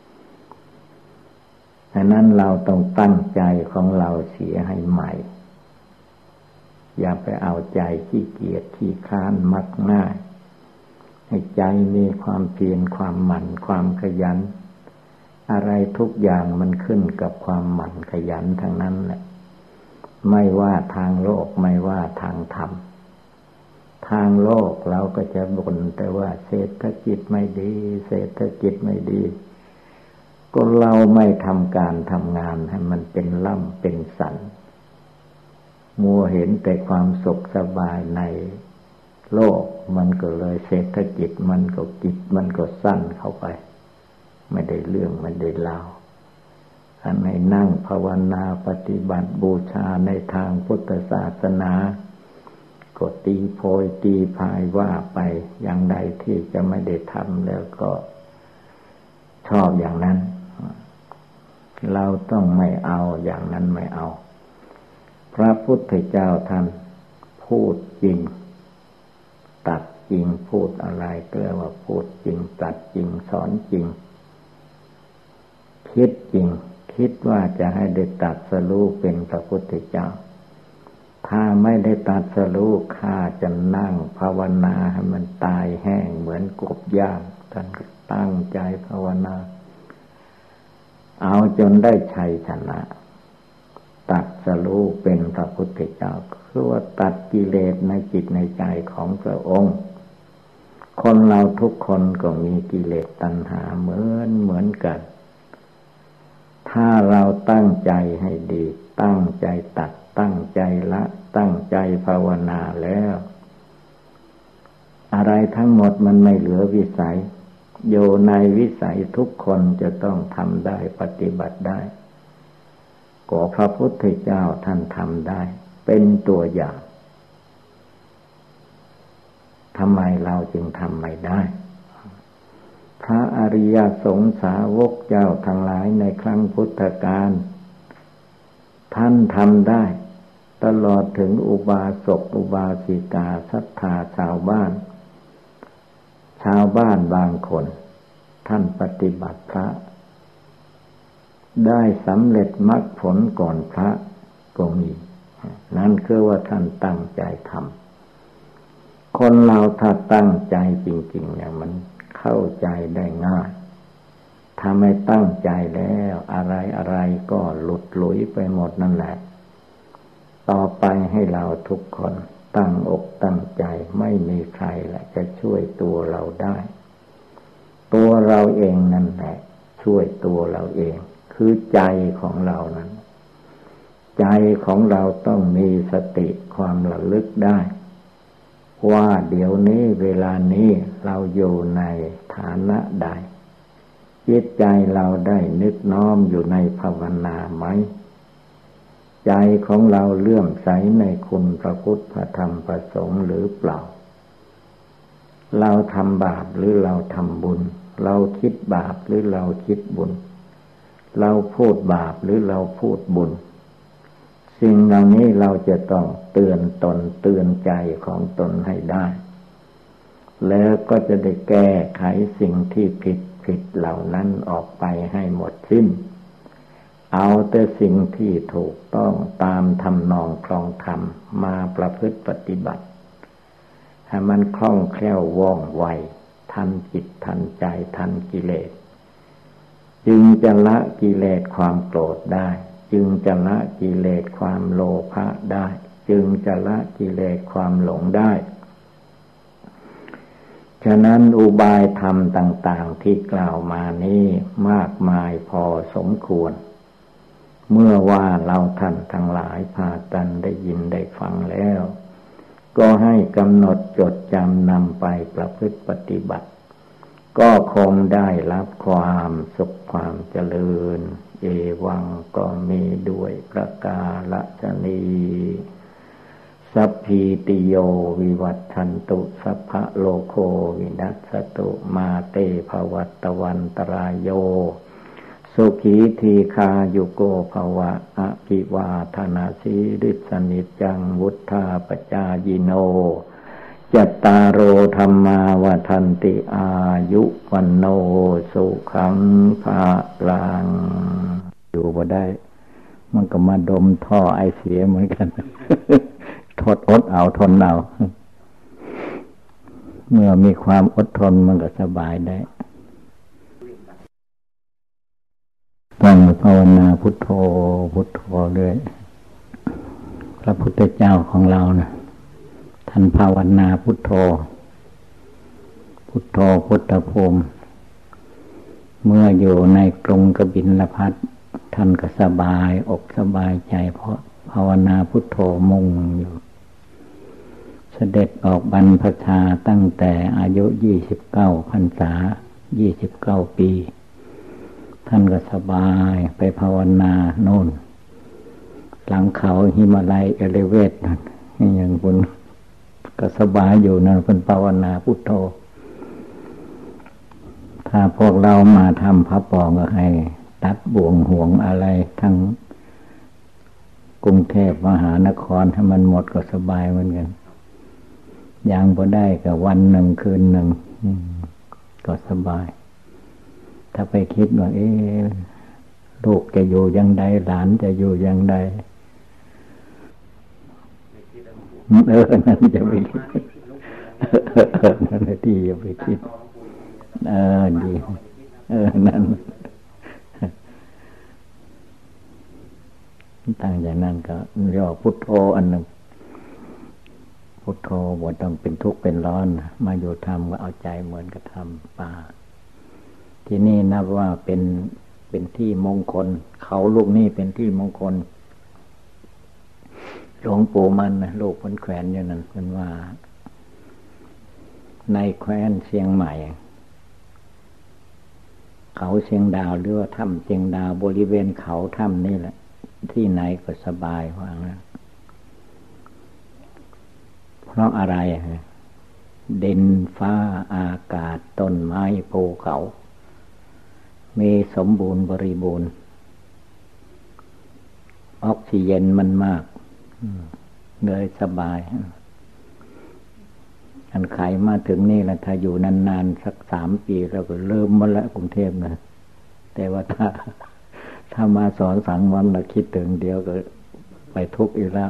ดังนั้นเราต้องตั้งใจของเราเสียให้ใหม่อย่าไปเอาใจขี้เกียจขี้ค้านมักง่ายให้ใจมีความเพียรความหมั่นความขยันอะไรทุกอย่างมันขึ้นกับความหมั่นขยันทั้งนั้นแหละไม่ว่าทางโลกไม่ว่าทางธรรมทางโลกเราก็จะบ่นแต่ว่าเศรษฐกิจไม่ดีเศรษฐกิจไม่ดีก็เราไม่ทำการทำงานให้มันเป็นล่ำเป็นสันมัวเห็นแต่ความสุขสบายในโลกมันก็เลยเศรษฐกิจมันก็กิจมันก็สั้นเข้าไปไม่ได้เรื่องไม่ได้ราวอันให้นั่งภาวนาปฏิบัติบูชาในทางพุทธศาสนาก็ตีโพยตีพายว่าไปอย่างใดที่จะไม่ได้ทำแล้วก็ชอบอย่างนั้นเราต้องไม่เอาอย่างนั้นไม่เอาพระพุทธเจ้าท่านพูดจริงตัดจริงพูดอะไรก็เรียกว่าพูดจริงตัดจริงสอนจริงคิดจริงคิดว่าจะให้ได้ตรัสรู้เป็นพระพุทธเจ้าถ้าไม่ได้ตรัสรู้ข้าจะนั่งภาวนาให้มันตายแห้งเหมือนกบย่างท่านก็ตั้งใจภาวนาเอาจนได้ชัยชนะตรัสรู้เป็นพระพุทธเจ้าคือว่าตัดกิเลสในจิตในใจของพระองค์คนเราทุกคนก็มีกิเลสตัณหาเหมือนเหมือนกันถ้าเราตั้งใจให้ดีตั้งใจตัดตั้งใจละตั้งใจภาวนาแล้วอะไรทั้งหมดมันไม่เหลือวิสัยโยในวิสัยทุกคนจะต้องทำได้ปฏิบัติได้ก็พระพุทธเจ้าท่านทำได้เป็นตัวอย่างทำไมเราจึงทำไม่ได้พระอริยสงสาวกเจ้าทั้งหลายในครั้งพุทธกาลท่านทำได้ตลอดถึงอุบาสกอุบาสิกาศรัทธาชาวบ้านชาวบ้านบางคนท่านปฏิบัติพระได้สำเร็จมรรคผลก่อนพระก็มีนั่นคือว่าท่านตั้งใจทำคนเราถ้าตั้งใจจริงๆเนี่ยมันเข้าใจได้ง่ายถ้าไม่ตั้งใจแล้วอะไรอะไรก็หลุดหลุยไปหมดนั่นแหละต่อไปให้เราทุกคนตั้งอกตั้งใจไม่มีใครแหละจะช่วยตัวเราได้ตัวเราเองนั่นแหละช่วยตัวเราเองคือใจของเรานั้นใจของเราต้องมีสติความระลึกได้ว่าเดี๋ยวนี้เวลานี้เราอยู่ในฐานะใดจิตใจเราได้นึกน้อมอยู่ในภาวนาไหมใจของเราเลื่อมใสในคุณพระพุทธพระธรรมพระสงฆ์หรือเปล่าเราทำบาปหรือเราทำบุญเราคิดบาปหรือเราคิดบุญเราพูดบาปหรือเราพูดบุญสิ่งเหล่านี้เราจะต้องเตือนตนเตือนใจของตนให้ได้แล้วก็จะได้แก้ไขสิ่งที่ผิดผิดเหล่านั้นออกไปให้หมดสิ้นเอาแต่สิ่งที่ถูกต้องตามทำนองครองธรรมมาประพฤติปฏิบัติให้มันคล่องแคล่วว่องไวทันจิตทันใจทันกิเลสจึงจะละกิเลสความโกรธได้จึงจะละกิเลสความโลภะได้จึงจะละกิเลสความหลงได้ฉะนั้นอุบายธรรมต่างๆที่กล่าวมานี้มากมายพอสมควรเมื่อว่าเราท่านทั้งหลายพากันได้ยินได้ฟังแล้วก็ให้กำหนดจดจำนำไปประพฤติปฏิบัติก็คงได้รับความสุขความเจริญเอวังก็มีด้วยประกาศนีสัพพิติโยวิวัตชันตุสัพพะโลโควินัสสตุมาเตภวัตวันตรายโยสุขีทีคายุโกภวะอภิวาทนาสีริสนิจจังวุธาปจายิโนจัตตารโอธรรมาวทันติอายุวันโนสุขังภาลังอยู่บ่ได้มันก็มาดมท่อไอเสียเหมือนกัน ทดอดเอาทนเอาเมื่อมีความอดทนมันก็สบายได้ต้องภาวนาพุทโธพุทโธเรื่อยพระพุทธเจ้าของเรานะท่านภาวนาพุทโธพุทโธพุทธภูมิเมื่ออยู่ในกรุงกบิลพัสท่านก็สบายอกสบายใจเพราะภาวนาพุทโธมุ่งอยู่เสด็จออกบรรพชาตั้งแต่อายุยี่สิบเก้าพรรษายี่สิบเก้าปีท่านก็สบายไปภาวนาโน่นหลังเขาหิมาลัยเอเลเวตนั่นอย่างคุณก็สบายอยู่นั่นเป็นภาวนาพุทโธถ้าพวกเรามาทำพระปองก็ให้ตัดบ่วงห่วงอะไรทั้งกรุงเทพมหานครให้มันหมดก็สบายเหมือนกันยังพอได้กับวันหนึ่งคืนหนึ่งก็สบายถ้าไปคิดว่าเอ๊ะลูกจะอยู่ยังไงหลานจะอยู่ยังไงเออนั่นจะไปคิดนั่นที่จะไปคิดเออดีเออนั่นตั้งอย่างนั้นก็เรียกพุทโธอันหนึ่งพุทโธบ่ต้องเป็นทุกข์เป็นร้อนมาอยู่ทำก็เอาใจเหมือนกับทำป่าที่นี่นับว่าเป็นเป็นที่มงคลเขาลูกนี่เป็นที่มงคลหลวงปู่มันนะลูกพ้นแขวนอยู่นั่นเป็นว่าในแคว้นเชียงใหม่เขาเชียงดาวหรือว่าถ้ำเชียงดาวบริเวณเขาถ้ำนี่แหละที่ไหนก็สบายว่างแล้วเพราะอะไรดินฟ้าอากาศต้นไม้ภูเขามีสมบูรณ์บริบูรณ์ออกซิเจนมันมากเลยสบายอันใครมาถึงนี่แล้วถ้าอยู่นานๆสักสามปีเราก็เริ่มมาละกรุงเทพนะแต่ว่าถ้าถ้ามาสอนสังวันเราคิดถึงเดียวก็ไปทุกข์อีกแล้ว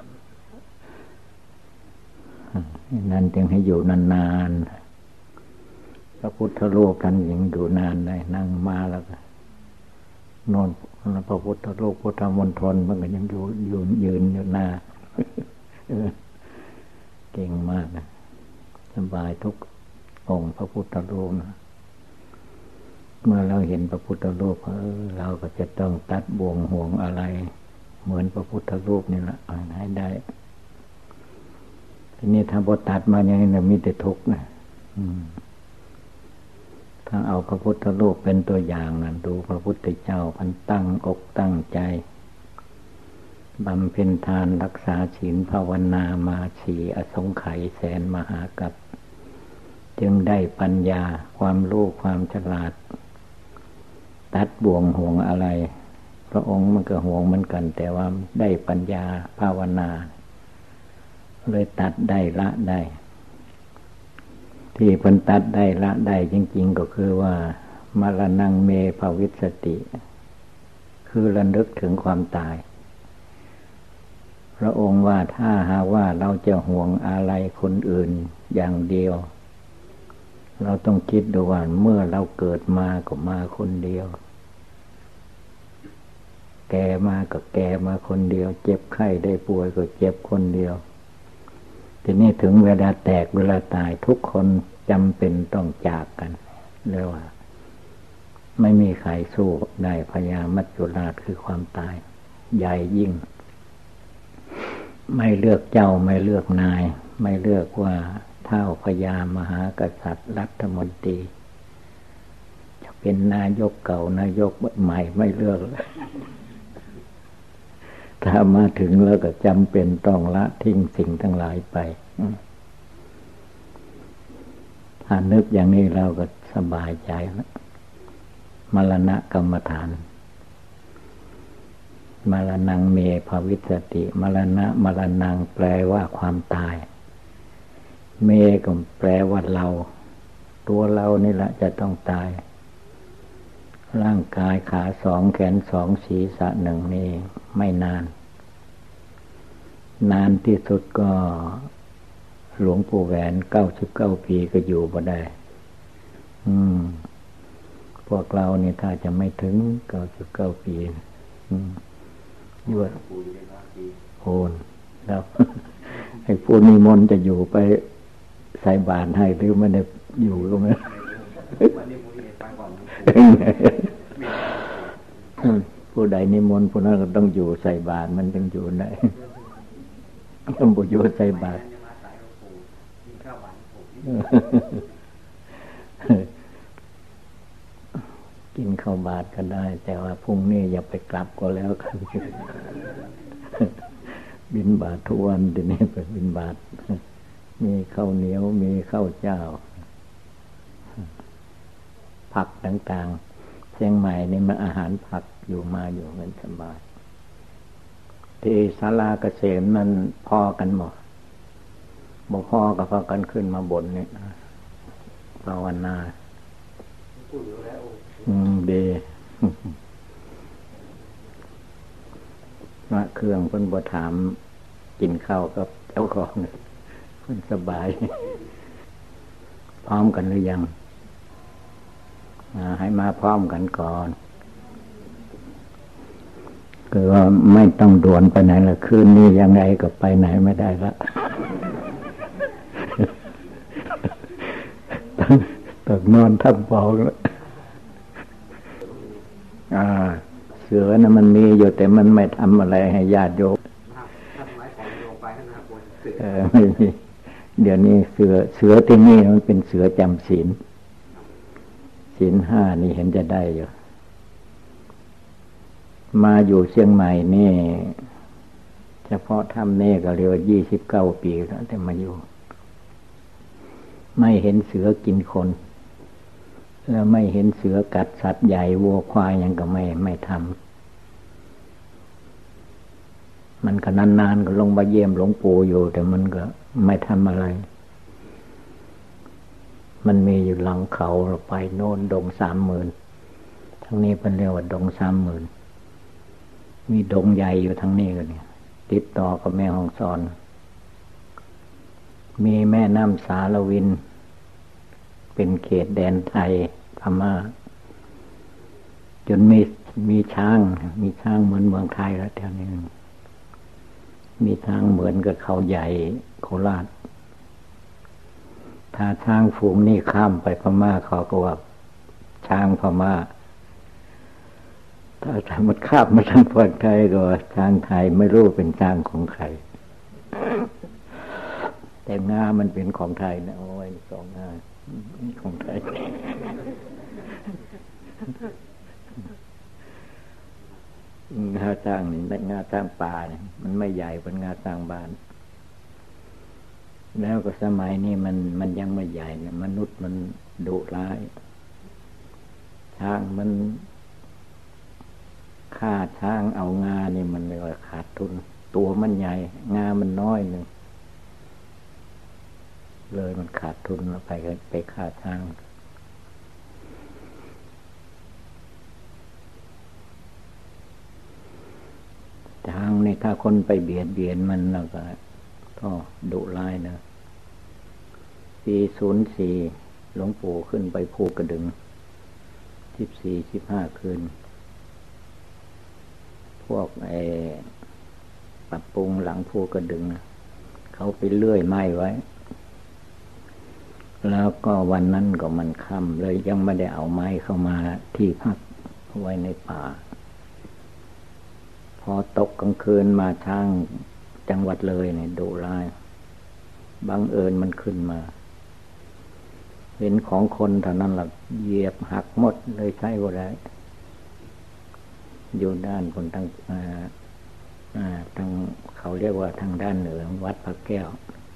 นั่นจึงให้อยู่นานๆพระพุทธรูปท่านยังอยู่นานเลยนั่งมาแล้วก็นอนพระพุทธรูปพุทธมณฑลมันก็ยังอยู่ยืนยืนอยู่หน้าเก่งมากนะสบายทุกองค์พระพุทธรูปนะเมื่อเราเห็นพระพุทธรูปเออเราก็จะต้องตัดบ่วงห่วงอะไรเหมือนพระพุทธรูปนี่แหละให้ได้ทีนี้ถ้าบทตัดมาอย่างนี้นะมีแต่ทุกข์นะถ้าเอาพระพุทธรูปเป็นตัวอย่างนะดูพระพุทธเจ้าพันตั้งอกตั้งใจบำเพ็ญทานรักษาศีลภาวนามาสี่อสงไขยแสนมหากัปจึงได้ปัญญาความรู้ความฉลาดตัดบ่วงห่วงอะไรพระองค์มันก็ห่วงเหมือนกันแต่ว่าได้ปัญญาภาวนาเลยตัดได้ละได้ที่เพิ่นตัดได้ละได้จริงๆก็คือว่ามรณังเมภวิสสติคือระลึกถึงความตายพระองค์ว่าถ้าหากว่าเราจะห่วงอะไรคนอื่นอย่างเดียวเราต้องคิดดูว่าเมื่อเราเกิดมาก็มาคนเดียวแก่มาก็แก่มาคนเดียวเจ็บไข้ได้ป่วยก็เจ็บคนเดียวทีนี้ถึงเวลาแตกเวลาตายทุกคนจำเป็นต้องจากกันเรียกว่าไม่มีใครสู้ได้พญามัจจุราชคือความตายใหญ่ยิ่งไม่เลือกเจ้าไม่เลือกนายไม่เลือกว่าเท่าพญามหากษัตริย์รัฐมนตรีเป็นนายกเก่านายกใหม่ไม่เลือกเลยถ้ามาถึงแล้วก็จำเป็นต้องละทิ้งสิ่งทั้งหลายไปถ้านึกอย่างนี้เราก็สบายใจแล้วมรณะกรรมฐานมรณังเมภวิสสติมรณะมรณังแปลว่าความตายเมก็แปลว่าเราตัวเรานี่แหละจะต้องตายร่างกายขาสองแขนสองศีรษะหนึ่งนี่ไม่นานนานที่สุดก็หลวงปู่แหวนเก้าสิบเก้าปีก็อยู่บ่ได้อืมพวกเราเนี่ยถ้าจะไม่ถึงเก้าสิบเก้าปีอืมยวดโอนแล้วให้ผู้นิมนต์จะอยู่ไปใส่บาตรให้หรือไม่ได้อยู่ก็ไม่ผู้ใดนิมนต์ผู้นั้นก็ต้องอยู่ใส่บาตรมันถึงอยู่ได้ต้องบ่อยู่ใส่บาตรกินข้าวบาตรก็ได้แต่ว่าพรุ่งนี้อย่าไปกลับก็แล้วกันบิณฑบาตทุกวันเดี๋ยวนี้ไปบิณฑบาตมีข้าวเหนียวมีข้าวเจ้าผักต่างๆเชียงใหม่นี่มันอาหารผักอยู่มาอยู่มันสบายที่ศาลาเกษมมันพอกันหมดบ่พอก็พอกันขึ้นมาบนนี่ภาวนาอืมดีว่าเครื่องเพิ่นบ่ถามกินข้าวกับเจ้าของเพิ่นสบายพร้อมกันหรือยังให้มาพร้อมกันก่อนคือว่าไม่ต้องด่วนไปไหนละคืนนี้ยังไงก็ไปไหนไม่ได้ละต้องนอนทับเบาแล้วอ่าเสือนะมันมีอยู่แต่มันไม่ทำอะไรให้ญาติโยมเออไม่มีเดี๋ยวนี้เสือเสือที่นี่มันเป็นเสือจำศีลศีลห้านี่เห็นจะได้อยู่มาอยู่เชียงใหม่นี่เฉพาะถ้ำนี่ก็เรียกว่ายี่สิบเก้าปีแล้วแต่มาอยู่ไม่เห็นเสือกินคนแล้วไม่เห็นเสือกัดสัตว์ใหญ่วัวควายยังก็ไม่ไม่ทำมันก็นานๆก็ลงมาเยี่ยมหลวงปู่อยู่แต่มันก็ไม่ทำอะไรมันมีอยู่หลังเขาไปโน่นดงสามหมื่นทั้งนี้เป็นเรียกว่าดงสามหมื่นมีดงใหญ่อยู่ทั้งนี้กันเนี่ยติดต่อกับแม่ฮ่องสอนมีแม่น้ำสารวินเป็นเขตแดนไทยพม่าจนมีมีช้างมีช้างเหมือนเมืองไทยแล้วแถวนี้มีช้างเหมือนกับเขาใหญ่โคราชถ้าช้างฝูงนี่ข้ามไปพม่าเขาก็ว่าช้างพม่าถ้าถ้ามันข้ามมาทางฝั่งไทยก็ช้างไทยไม่รู้เป็นช้างของใครแต่งามันเป็นของไทยนะโอ้ยสองงาของไทยงาช้างนี่งาช้างป่าเนี่ยมันไม่ใหญ่เป็นงาช้างบ้านแล้วก็สมัยนี้มันมันยังไม่ใหญ่เนี่ยมนุษย์มันดุร้ายช้างมันฆ่าช้างเอางานี่มันเลยขาดทุนตัวมันใหญ่งามันน้อยหนึ่งเลยมันขาดทุนแล้วไปไปฆ่าช้างช้างนี่ถ้าคนไปเบียดเบียนมันแล้วก็ก็ดุร้ายนะปีศูนย์สี่หลวงปู่ขึ้นไปภูกระดึงสิบสี่สิบห้าคืนพวกไอ้ปรับปรุงหลังภูกระดึงนะเขาไปเลื่อยไม้ไว้แล้วก็วันนั้นก็มันค่ำเลยยังไม่ได้เอาไม้เข้ามาที่พักไว้ในป่าพอตกกลางคืนมาทางจังหวัดเลยเนี่ยดุร้ายบังเอิญมันขึ้นมาเห็นของคนเท่านั้นแหละเหยียบหักหมดเลยใช้บ่ได้อยู่ด้านคนทางอ่าอ่าทางเขาเรียกว่าทางด้านเหนือวัดพระแก้ว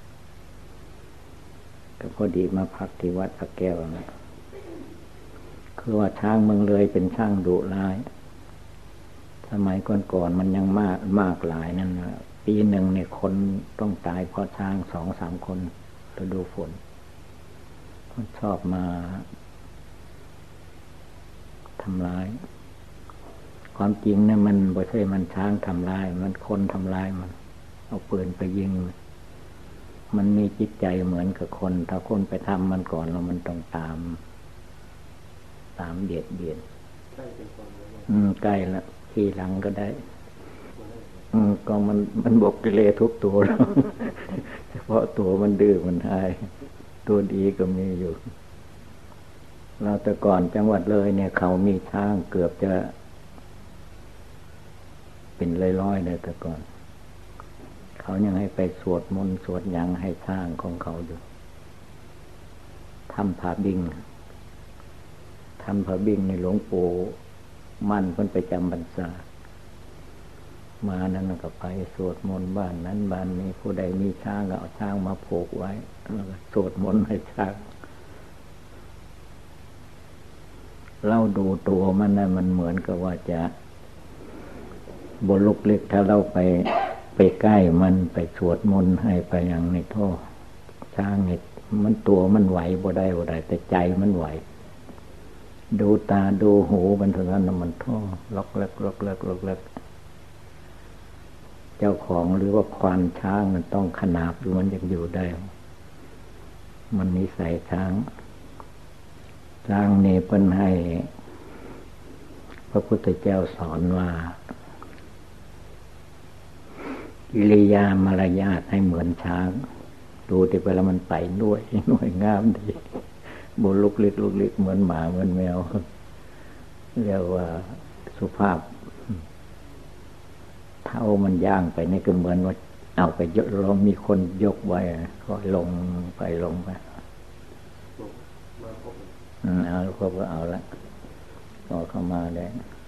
ก็พอดีมาพักที่วัดพระแก้วนะคือว่าช้างเมืองเลยเป็นช้างดุร้ายสมัยก่อนๆมันยังมากมากหลายนั่นนะปีหนึ่งเนี่ยคนต้องตายเพราะช้างสองสามคนฤดูฝนมันชอบมาทำร้ายความจริงเนี่ยมันไม่ใช่มันช้างทำร้ายมันคนทำร้ายมันเอาปืนไปยิงมันมีจิตใจเหมือนกับคนถ้าคนไปทำมันก่อนแล้วมันต้องตามตามเบียดเบียนอืมใกล้ละทีหลังก็ได้อืมก็มันมันบกกิเลสทุกตัวแล้วเฉพาะตัวมันดื้อมันหายตัวดีก็มีอยู่เราแต่ก่อนจังหวัดเลยเนี่ยเขามีช้างเกือบจะเป็นร้อยๆเลยแต่ก่อนเขายังให้ไปสวดมนต์สวดหยังให้ช้างของเขาอยู่ทำผาบิงทำผาบิงในหลวงปู่มั่นเพิ่นไปจำพรรษามานั้นก็ไปสวดมนต์บ้านนั้นบ้านนี้ผู้ใดมีช้างก็เอาช้างมาผูกไว้แล้วก็สวดมนต์ให้ช้างเราดูตัวมันนะมันเหมือนกับว่าจะบลุกเล็กถ้าเราไปไปใกล้มันไปสวดมนต์ให้ไปอย่างในท่อช้างเนี่ยมันตัวมันไหวบ่ได้บ่ได้แต่ใจมันไหวดูตาดูหูมันเท่านั้นมันท่อล็อกเล็กล็อกเล็กล็อกเล็กเจ้าของหรือว่าควานช้างมันต้องขนาบอยู่มันยังอยู่ได้มันนิสัยช้างช้างนี่เพิ่นให้พระพุทธเจ้าสอนว่ากิริยามารยาทให้เหมือนช้างดูแต่เวลามันไปด้วยหน่วยงามดีบนลุกลิกลุกลิกเหมือนหมาเหมือนแมวเรียกว่าสุภาพเท้ามันย่างไปนี่ก็เหมือนว่าเอาไปยกลงมีคนยกไว้ก็ลงไปลงไปเอาพวกก็เอาละก็เข้ามาได้